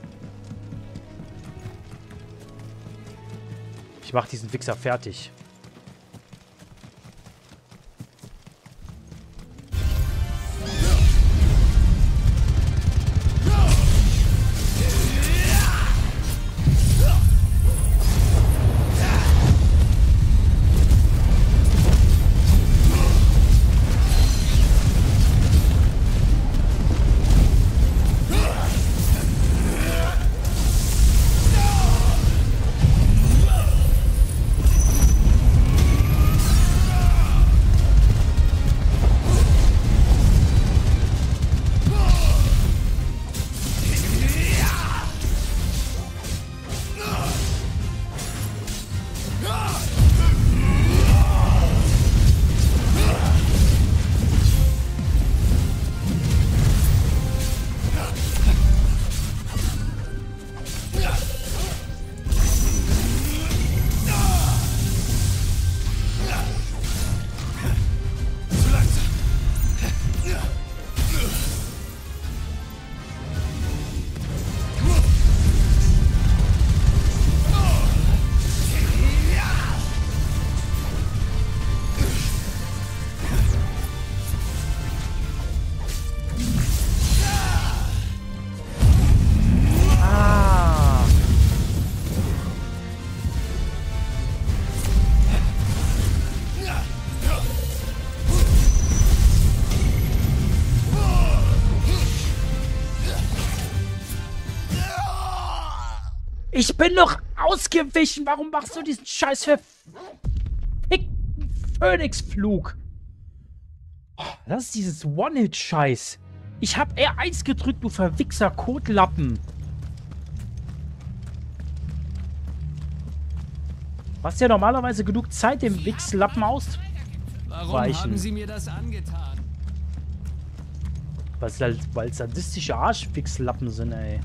Ich mach diesen Wichser fertig. Ich bin noch ausgewichen. Warum machst du diesen scheiß verfickten Phönixflug? Oh, das ist dieses One-Hit-Scheiß. Ich hab R1 gedrückt, du Verwichser Kotlappen. Du hast ja normalerweise genug Zeit, dem Wichslappen auszuweichen. Warum haben Sie mir das angetan? Weil sadistische Arschwichslappen sind, ey.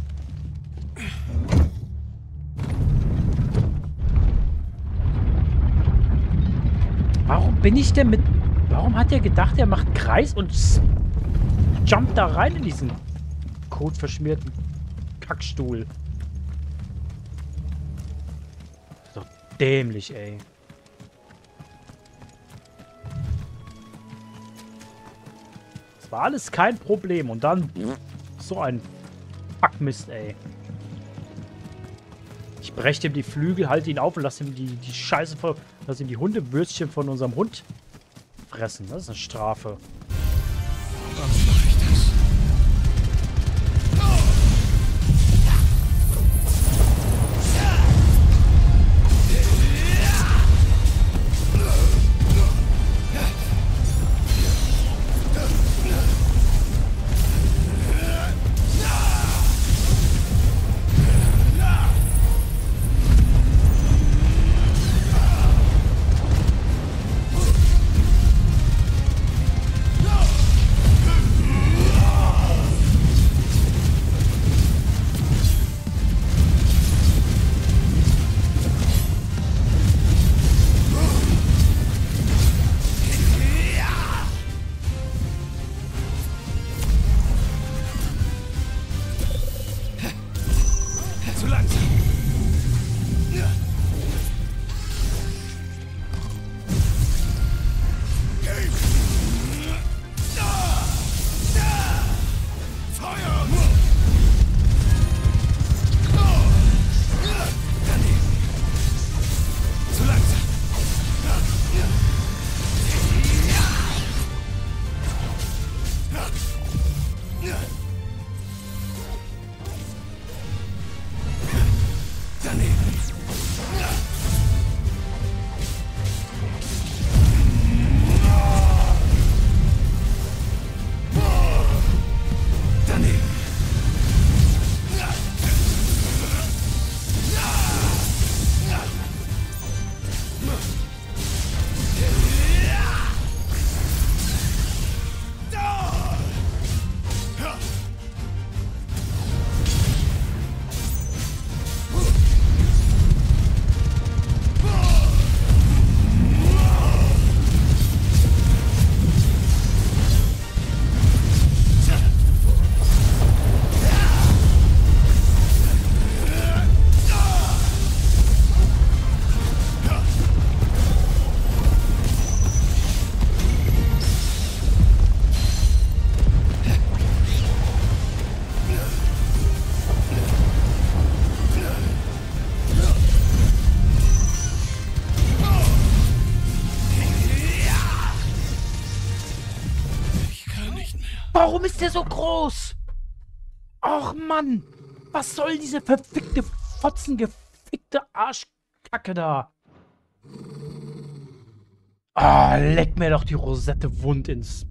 Warum bin ich denn mit... Warum hat er gedacht, er macht Kreis und jumpt da rein in diesen kotverschmierten Kackstuhl? So dämlich, ey. Das war alles kein Problem. Und dann so ein Packmist, ey. Ich breche ihm die Flügel, halte ihn auf und lasse ihm die Scheiße voll. Lass ihm die Hundebürstchen von unserem Hund fressen. Das ist eine Strafe. Was mache ich das? Warum ist der so groß? Och, Mann. Was soll diese verfickte, fotzengefickte Arschkacke da? Ah, leck mir doch die Rosette wund ins...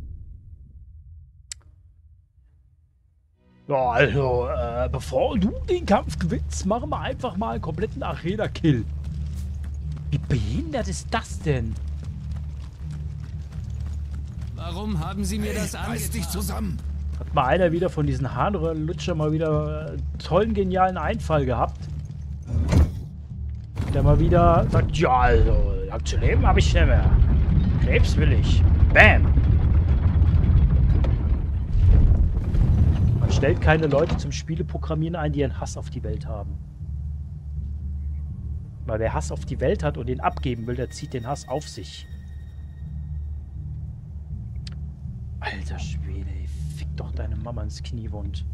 Ja, also, bevor du den Kampf gewinnst, machen wir einfach mal einen kompletten Arena-Kill. Wie behindert ist das denn? Warum haben Sie mir das angetan? Reiß dich zusammen! Hat mal einer wieder von diesen Harnröhrenlutscher mal wieder einen tollen, genialen Einfall gehabt. Der mal wieder sagt, ja, also, lang zu leben habe ich nicht mehr. Krebs will ich. Bam! Man stellt keine Leute zum Spieleprogrammieren ein, die einen Hass auf die Welt haben. Weil wer Hass auf die Welt hat und den abgeben will, der zieht den Hass auf sich. Alter Schwede, ey, fick doch deine Mama ins Kniewund.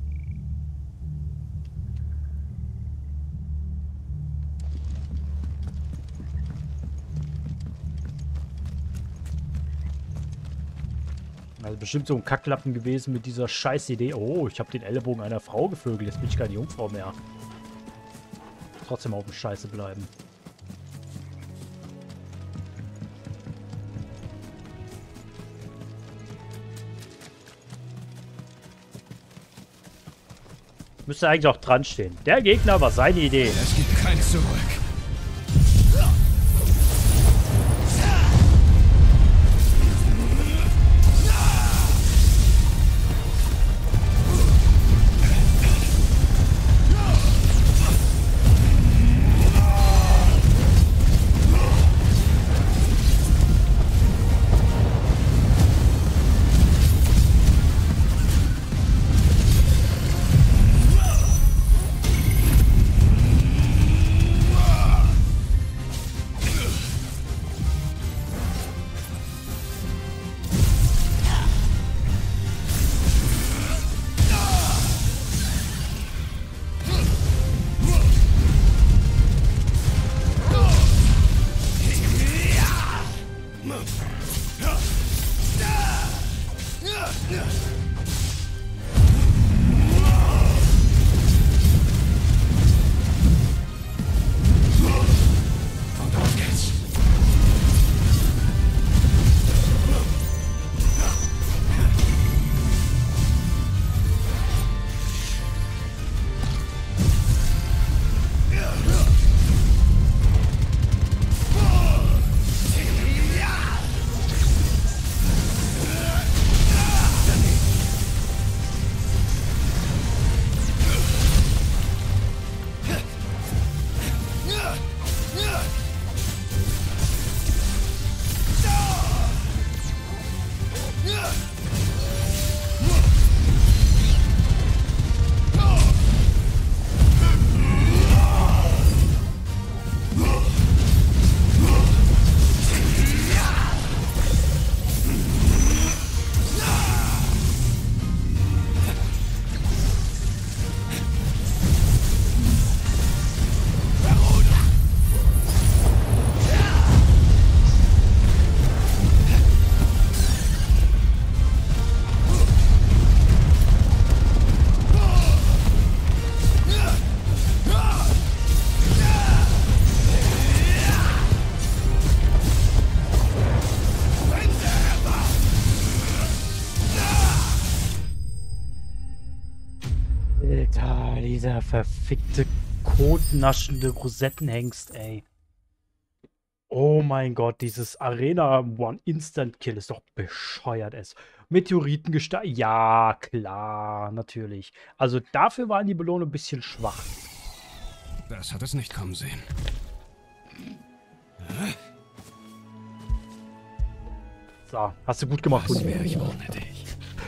Also bestimmt so ein Kacklappen gewesen mit dieser Scheißidee. Oh, ich habe den Ellenbogen einer Frau gevögelt, jetzt bin ich keine Jungfrau mehr. trotzdem auf dem Scheiße bleiben. Müsste eigentlich auch dran stehen. Der Gegner war seine Idee. Es gibt kein Zurück. Alter, dieser verfickte, kotnaschende Rosettenhengst, ey. Oh mein Gott, dieses Arena One Instant Kill ist doch bescheuert, es. Meteoritengestein, ja, klar, natürlich. Also dafür waren die Belohnungen ein bisschen schwach. Das hat es nicht kommen sehen. So, hast du gut gemacht. Was wäre ich ohne dich?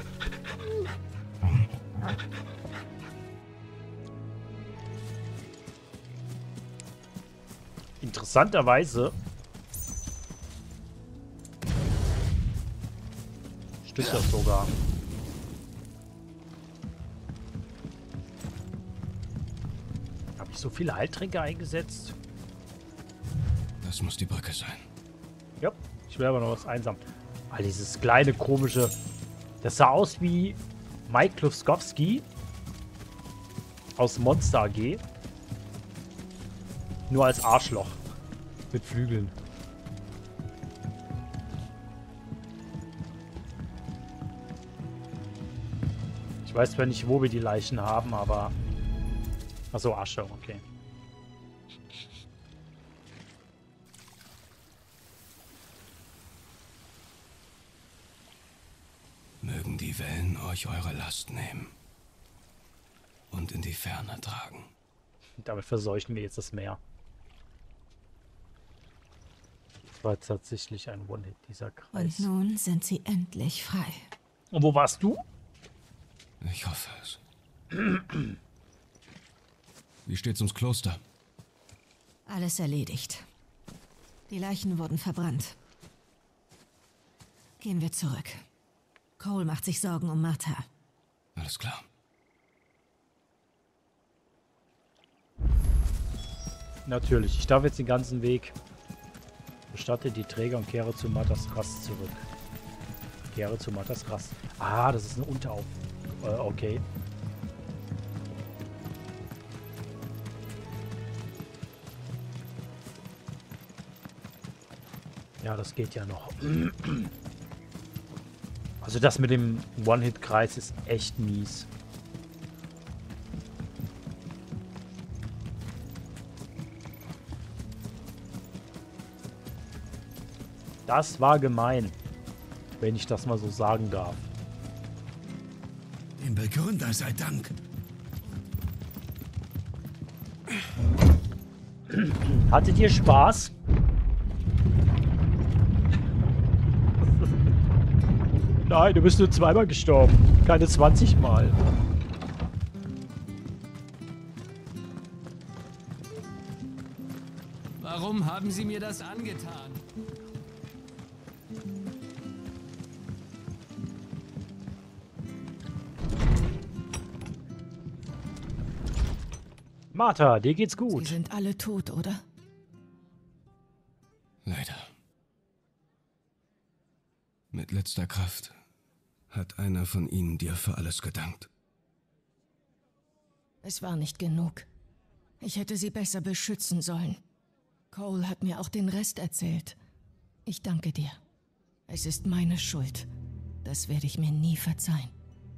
Interessanterweise stimmt das sogar. Habe ich so viele Heiltränke eingesetzt? Das muss die Brücke sein. Ja, ich will aber noch was einsam. Weil dieses kleine komische, das sah aus wie Mike Klufskowski aus Monster AG. Nur als Arschloch. Mit Flügeln. Ich weiß zwar nicht, wo wir die Leichen haben, aber... Achso, Asche, okay. Mögen die Wellen euch eure Last nehmen und in die Ferne tragen. Damit verseuchen wir jetzt das Meer. Das war tatsächlich ein One-Hit, dieser Kreis. Und nun sind sie endlich frei. Und wo warst du? Ich hoffe es. Wie steht's ums Kloster? Alles erledigt. Die Leichen wurden verbrannt. Gehen wir zurück. Cole macht sich Sorgen um Martha. Alles klar. Natürlich. Ich darf jetzt den ganzen Weg. Bestatte die Träger und kehre zu Marthas Rast zurück. Kehre zu Marthas Rast. Ah, das ist eine Unterauf. Okay. Ja, das geht ja noch. Also das mit dem One-Hit-Kreis ist echt mies. Das war gemein, wenn ich das mal so sagen darf. Dem Begründer sei Dank. Hattet ihr Spaß? Nein, du bist nur zweimal gestorben. Keine 20 Mal. Warum haben Sie mir das angetan? Martha, dir geht's gut. Sie sind alle tot, oder? Leider. Mit letzter Kraft hat einer von ihnen dir für alles gedankt. Es war nicht genug. Ich hätte sie besser beschützen sollen. Cole hat mir auch den Rest erzählt. Ich danke dir. Es ist meine Schuld. Das werde ich mir nie verzeihen.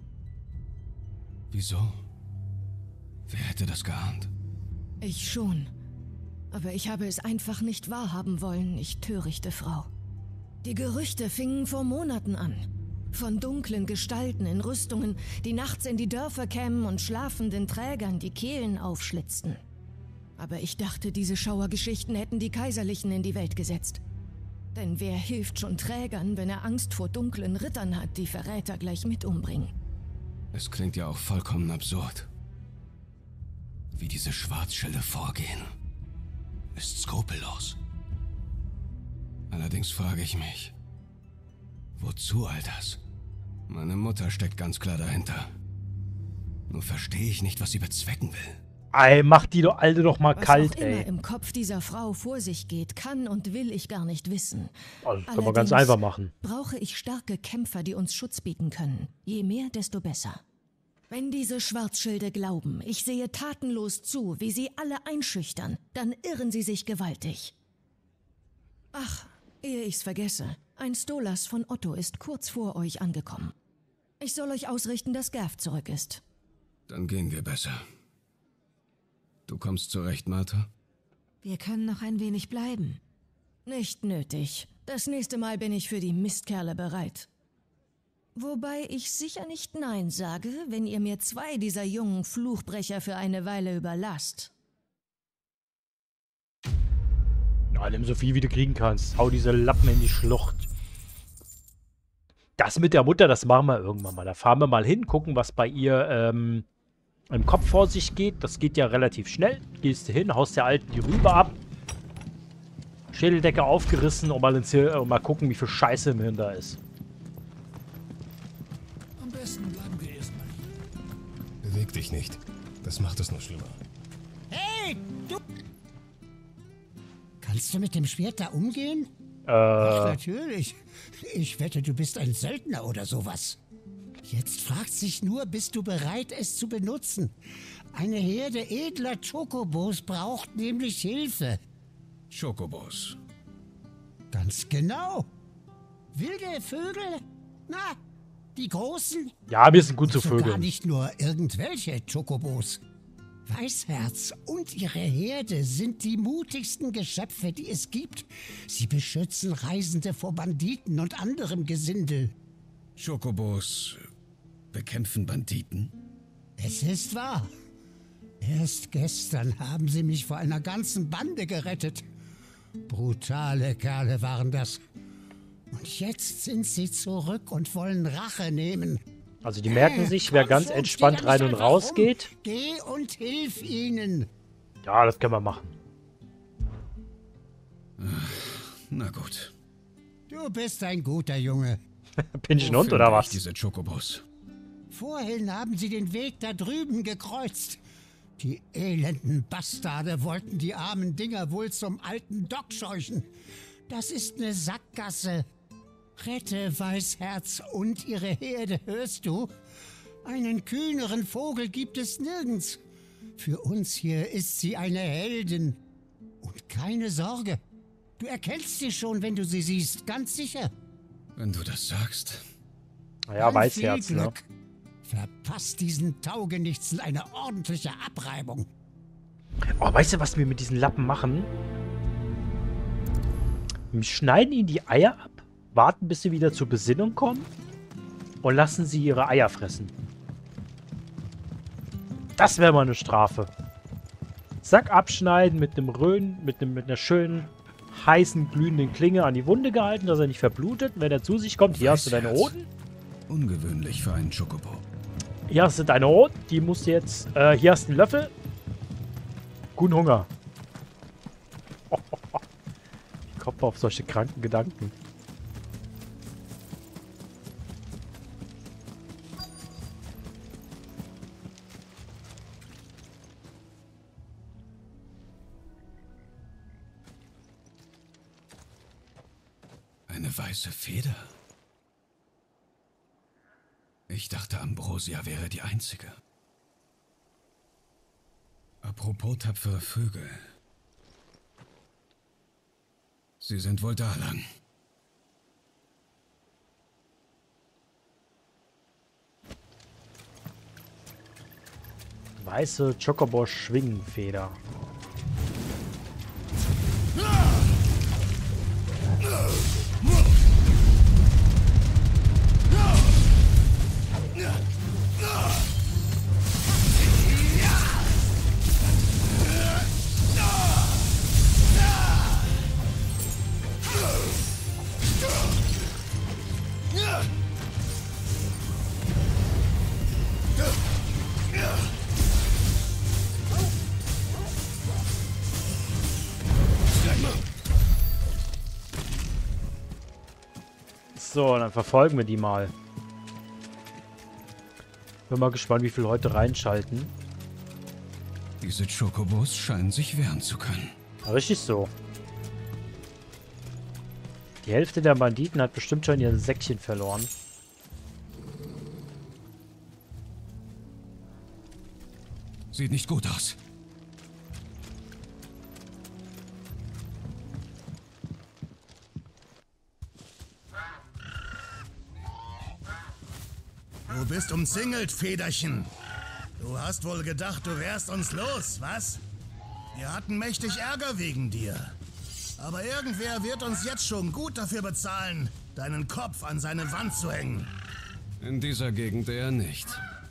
Wieso? Wer hätte das geahnt? Ich schon. Aber ich habe es einfach nicht wahrhaben wollen, ich törichte Frau. Die Gerüchte fingen vor Monaten an. Von dunklen Gestalten in Rüstungen, die nachts in die Dörfer kämen und schlafenden Trägern die Kehlen aufschlitzten. Aber ich dachte, diese Schauergeschichten hätten die Kaiserlichen in die Welt gesetzt. Denn wer hilft schon Trägern, wenn er Angst vor dunklen Rittern hat, die Verräter gleich mit umbringen? Es klingt ja auch vollkommen absurd. Wie diese Schwarzschilde vorgehen, ist skrupellos. Allerdings frage ich mich, wozu all das? Meine Mutter steckt ganz klar dahinter. Nur verstehe ich nicht, was sie bezwecken will. Ey, mach die doch alle doch mal kalt, Was auch immer ey. im Kopf dieser Frau vor sich geht, kann und will ich gar nicht wissen. Also, das kann man ganz einfach machen. Brauche ich starke Kämpfer, die uns Schutz bieten können. Je mehr, desto besser. Wenn diese Schwarzschilde glauben, ich sehe tatenlos zu, wie sie alle einschüchtern, dann irren sie sich gewaltig. Ach, ehe ich's vergesse, ein Stolas von Otto ist kurz vor euch angekommen. Ich soll euch ausrichten, dass Gerf zurück ist. Dann gehen wir besser. Du kommst zurecht, Martha? Wir können noch ein wenig bleiben. Nicht nötig. Das nächste Mal bin ich für die Mistkerle bereit. Wobei ich sicher nicht Nein sage, wenn ihr mir 2 dieser jungen Fluchbrecher für eine Weile überlasst. Ja, nimm so viel, wie du kriegen kannst. Hau diese Lappen in die Schlucht. Das mit der Mutter, das machen wir irgendwann mal. Da fahren wir mal hin, gucken, was bei ihr im Kopf vor sich geht. Das geht ja relativ schnell. Gehst du hin, haust der Alten die Rübe ab. Schädeldecke aufgerissen und mal gucken, wie viel Scheiße im Hirn da ist. Am besten bleiben wir erstmal hier. Beweg dich nicht. Das macht es noch schlimmer. Hey, du! Kannst du mit dem Schwert da umgehen? Ach, natürlich. Ich wette, du bist ein Söldner oder sowas. Jetzt fragt sich nur, bist du bereit, es zu benutzen? Eine Herde edler Chocobos braucht nämlich Hilfe. Chocobos. Ganz genau. Wilde Vögel? Na, die großen? Ja, wir sind gut zu Sogar Vögeln. nicht nur irgendwelche Chocobos. Weißherz und ihre Herde sind die mutigsten Geschöpfe, die es gibt. Sie beschützen Reisende vor Banditen und anderem Gesindel. Chocobos bekämpfen Banditen? Es ist wahr. Erst gestern haben sie mich vor einer ganzen Bande gerettet. Brutale Kerle waren das. Und jetzt sind sie zurück und wollen Rache nehmen. Also die merken sich, wer ganz entspannt rein und raus geht. Geh und hilf ihnen. Ja, das können wir machen. Na gut. Du bist ein guter Junge. Bin ich ein Hund oder was? Diese Chocobos. Vorhin haben sie den Weg da drüben gekreuzt. Die elenden Bastarde wollten die armen Dinger wohl zum alten Dock scheuchen. Das ist eine Sackgasse. Rette Weißherz und ihre Herde, hörst du? Einen kühneren Vogel gibt es nirgends. Für uns hier ist sie eine Heldin. Und keine Sorge, Du erkennst sie schon, wenn du sie siehst, ganz sicher. Wenn du das sagst. Naja, Weißherz, ne? Verpasst diesen Taugenichtsen eine ordentliche Abreibung. Oh, weißt du, was wir mit diesen Lappen machen? Wir schneiden ihnen die Eier ab, warten, bis sie wieder zur Besinnung kommen und lassen sie ihre Eier fressen. Das wäre mal eine Strafe. Zack, abschneiden, mit einer schönen, heißen, glühenden Klinge an die Wunde gehalten, dass er nicht verblutet. Wenn er zu sich kommt, hier hast du deine Hoden. Ungewöhnlich für einen Chocobo. Hier hast du deine Hoden, die musst du jetzt, hier hast du einen Löffel. Guten Hunger. Ich komme auf solche kranken Gedanken. Eine weiße Feder? Ich dachte, Ambrosia wäre die einzige. Apropos tapfere Vögel. Sie sind wohl da lang. Weiße Chocobo-Schwingenfeder. So, dann verfolgen wir die mal. Bin mal gespannt, wie viele heute reinschalten. Diese Chocobos scheinen sich wehren zu können. Richtig so. Die Hälfte der Banditen hat bestimmt schon ihr Säckchen verloren. Sieht nicht gut aus. Du bist umzingelt, Federchen. Du hast wohl gedacht, du wärst uns los, was? Wir hatten mächtig Ärger wegen dir. Aber irgendwer wird uns jetzt schon gut dafür bezahlen, deinen Kopf an seine Wand zu hängen. In dieser Gegend eher nicht.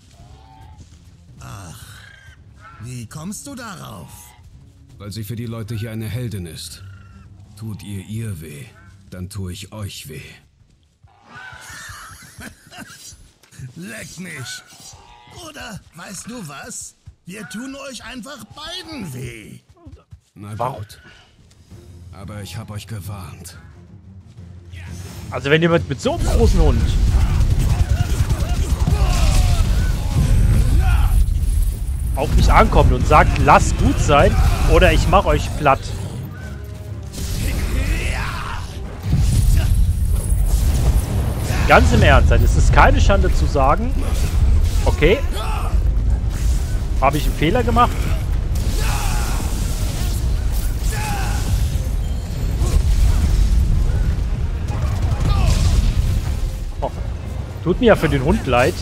Ach, wie kommst du darauf? Weil sie für die Leute hier eine Heldin ist. Tut ihr weh, dann tue ich euch weh. Leck mich. Oder, weißt du was? Wir tun euch einfach beiden weh. Na gut. Aber ich habe euch gewarnt. Also wenn jemand mit so einem großen Hund auf mich ankommt und sagt, lasst gut sein oder ich mach euch platt. Ganz im Ernst, es ist keine Schande zu sagen, okay, habe ich einen Fehler gemacht? Oh, tut mir ja für den Hund leid.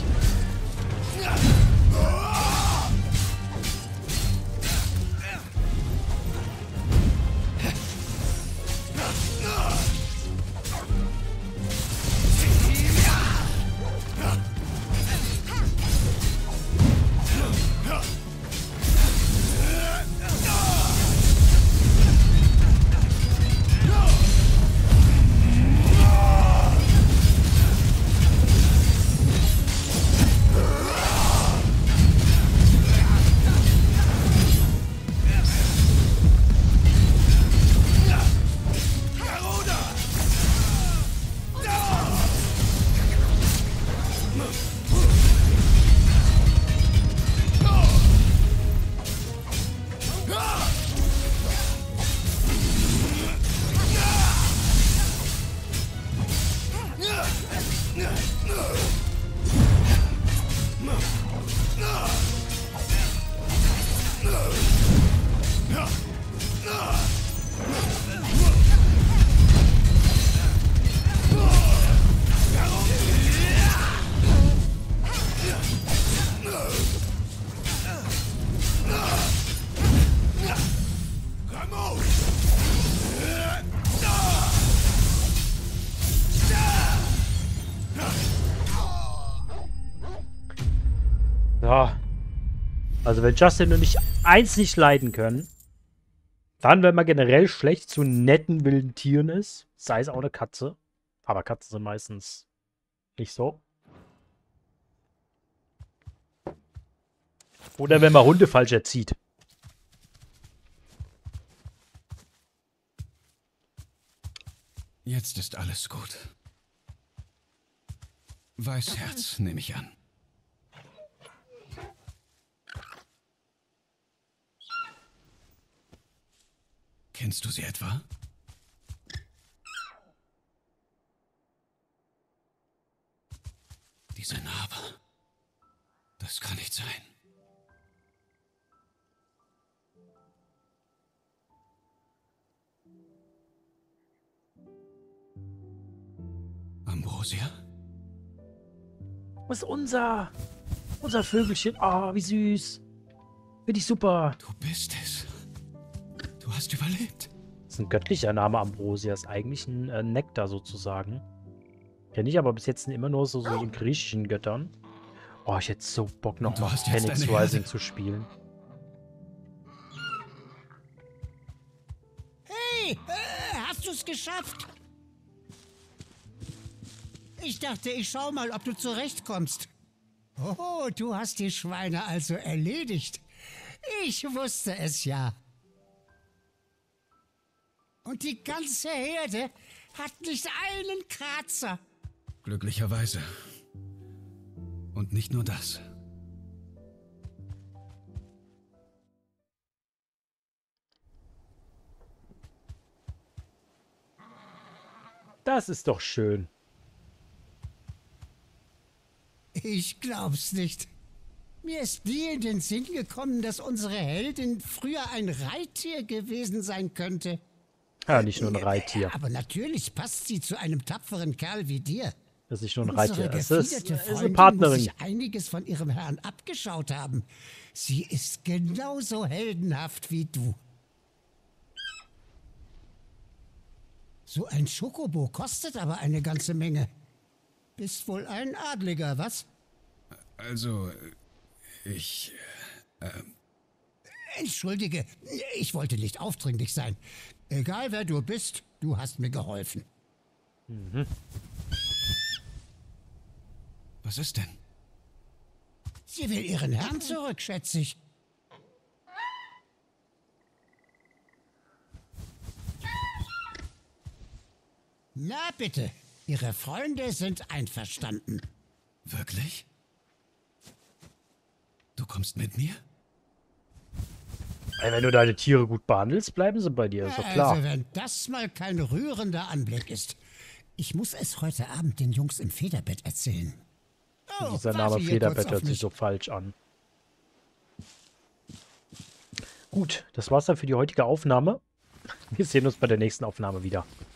So. Also wenn Justin und ich eins nicht leiden können, dann, wenn man generell schlecht zu netten wilden Tieren ist, sei es auch eine Katze. Aber Katzen sind meistens nicht so. Oder wenn man Hunde falsch erzieht. Jetzt ist alles gut. Weißherz, nehme ich an. Kennst du sie etwa? Diese Narbe. Das kann nicht sein. Ambrosia? Was ist unser Vögelchen? Ah, wie süß. Finde ich super. Du bist es. Du hast überlebt. Das ist ein göttlicher Name, Ambrosia. Ist eigentlich ein Nektar sozusagen. Kenne ich aber bis jetzt immer nur so in griechischen Göttern. Oh, ich hätte so Bock noch mal Phoenix Rising zu spielen. Hey, hast du es geschafft? Ich dachte, ich schau mal, ob du zurechtkommst. Oh, du hast die Schweine also erledigt. Ich wusste es ja. Und die ganze Herde hat nicht einen Kratzer. Glücklicherweise. Und nicht nur das. Das ist doch schön. Ich glaub's nicht. Mir ist nie in den Sinn gekommen, dass unsere Heldin früher ein Reittier gewesen sein könnte. Ja, nicht nur ein Reittier. Aber natürlich passt sie zu einem tapferen Kerl wie dir. Das ist nicht nur ein Reittier. Es ist eine Freundin Partnerin. muss sich einiges von ihrem Herrn abgeschaut haben. Sie ist genauso heldenhaft wie du. So ein Schokobo kostet aber eine ganze Menge. Bist wohl ein Adliger, was? Also, ich... Entschuldige, ich wollte nicht aufdringlich sein. Egal wer du bist, du hast mir geholfen. Mhm. Was ist denn? Sie will ihren Herrn zurück, schätze ich. Na bitte, ihre Freunde sind einverstanden. Wirklich? Du kommst mit mir? Ey, wenn du deine Tiere gut behandelst, bleiben sie bei dir, ist doch klar. Also wenn das mal kein rührender Anblick ist. Ich muss es heute Abend den Jungs im Federbett erzählen. Oh, dieser Name Federbett hört sich so falsch an. Gut, das war's dann für die heutige Aufnahme. Wir sehen uns bei der nächsten Aufnahme wieder.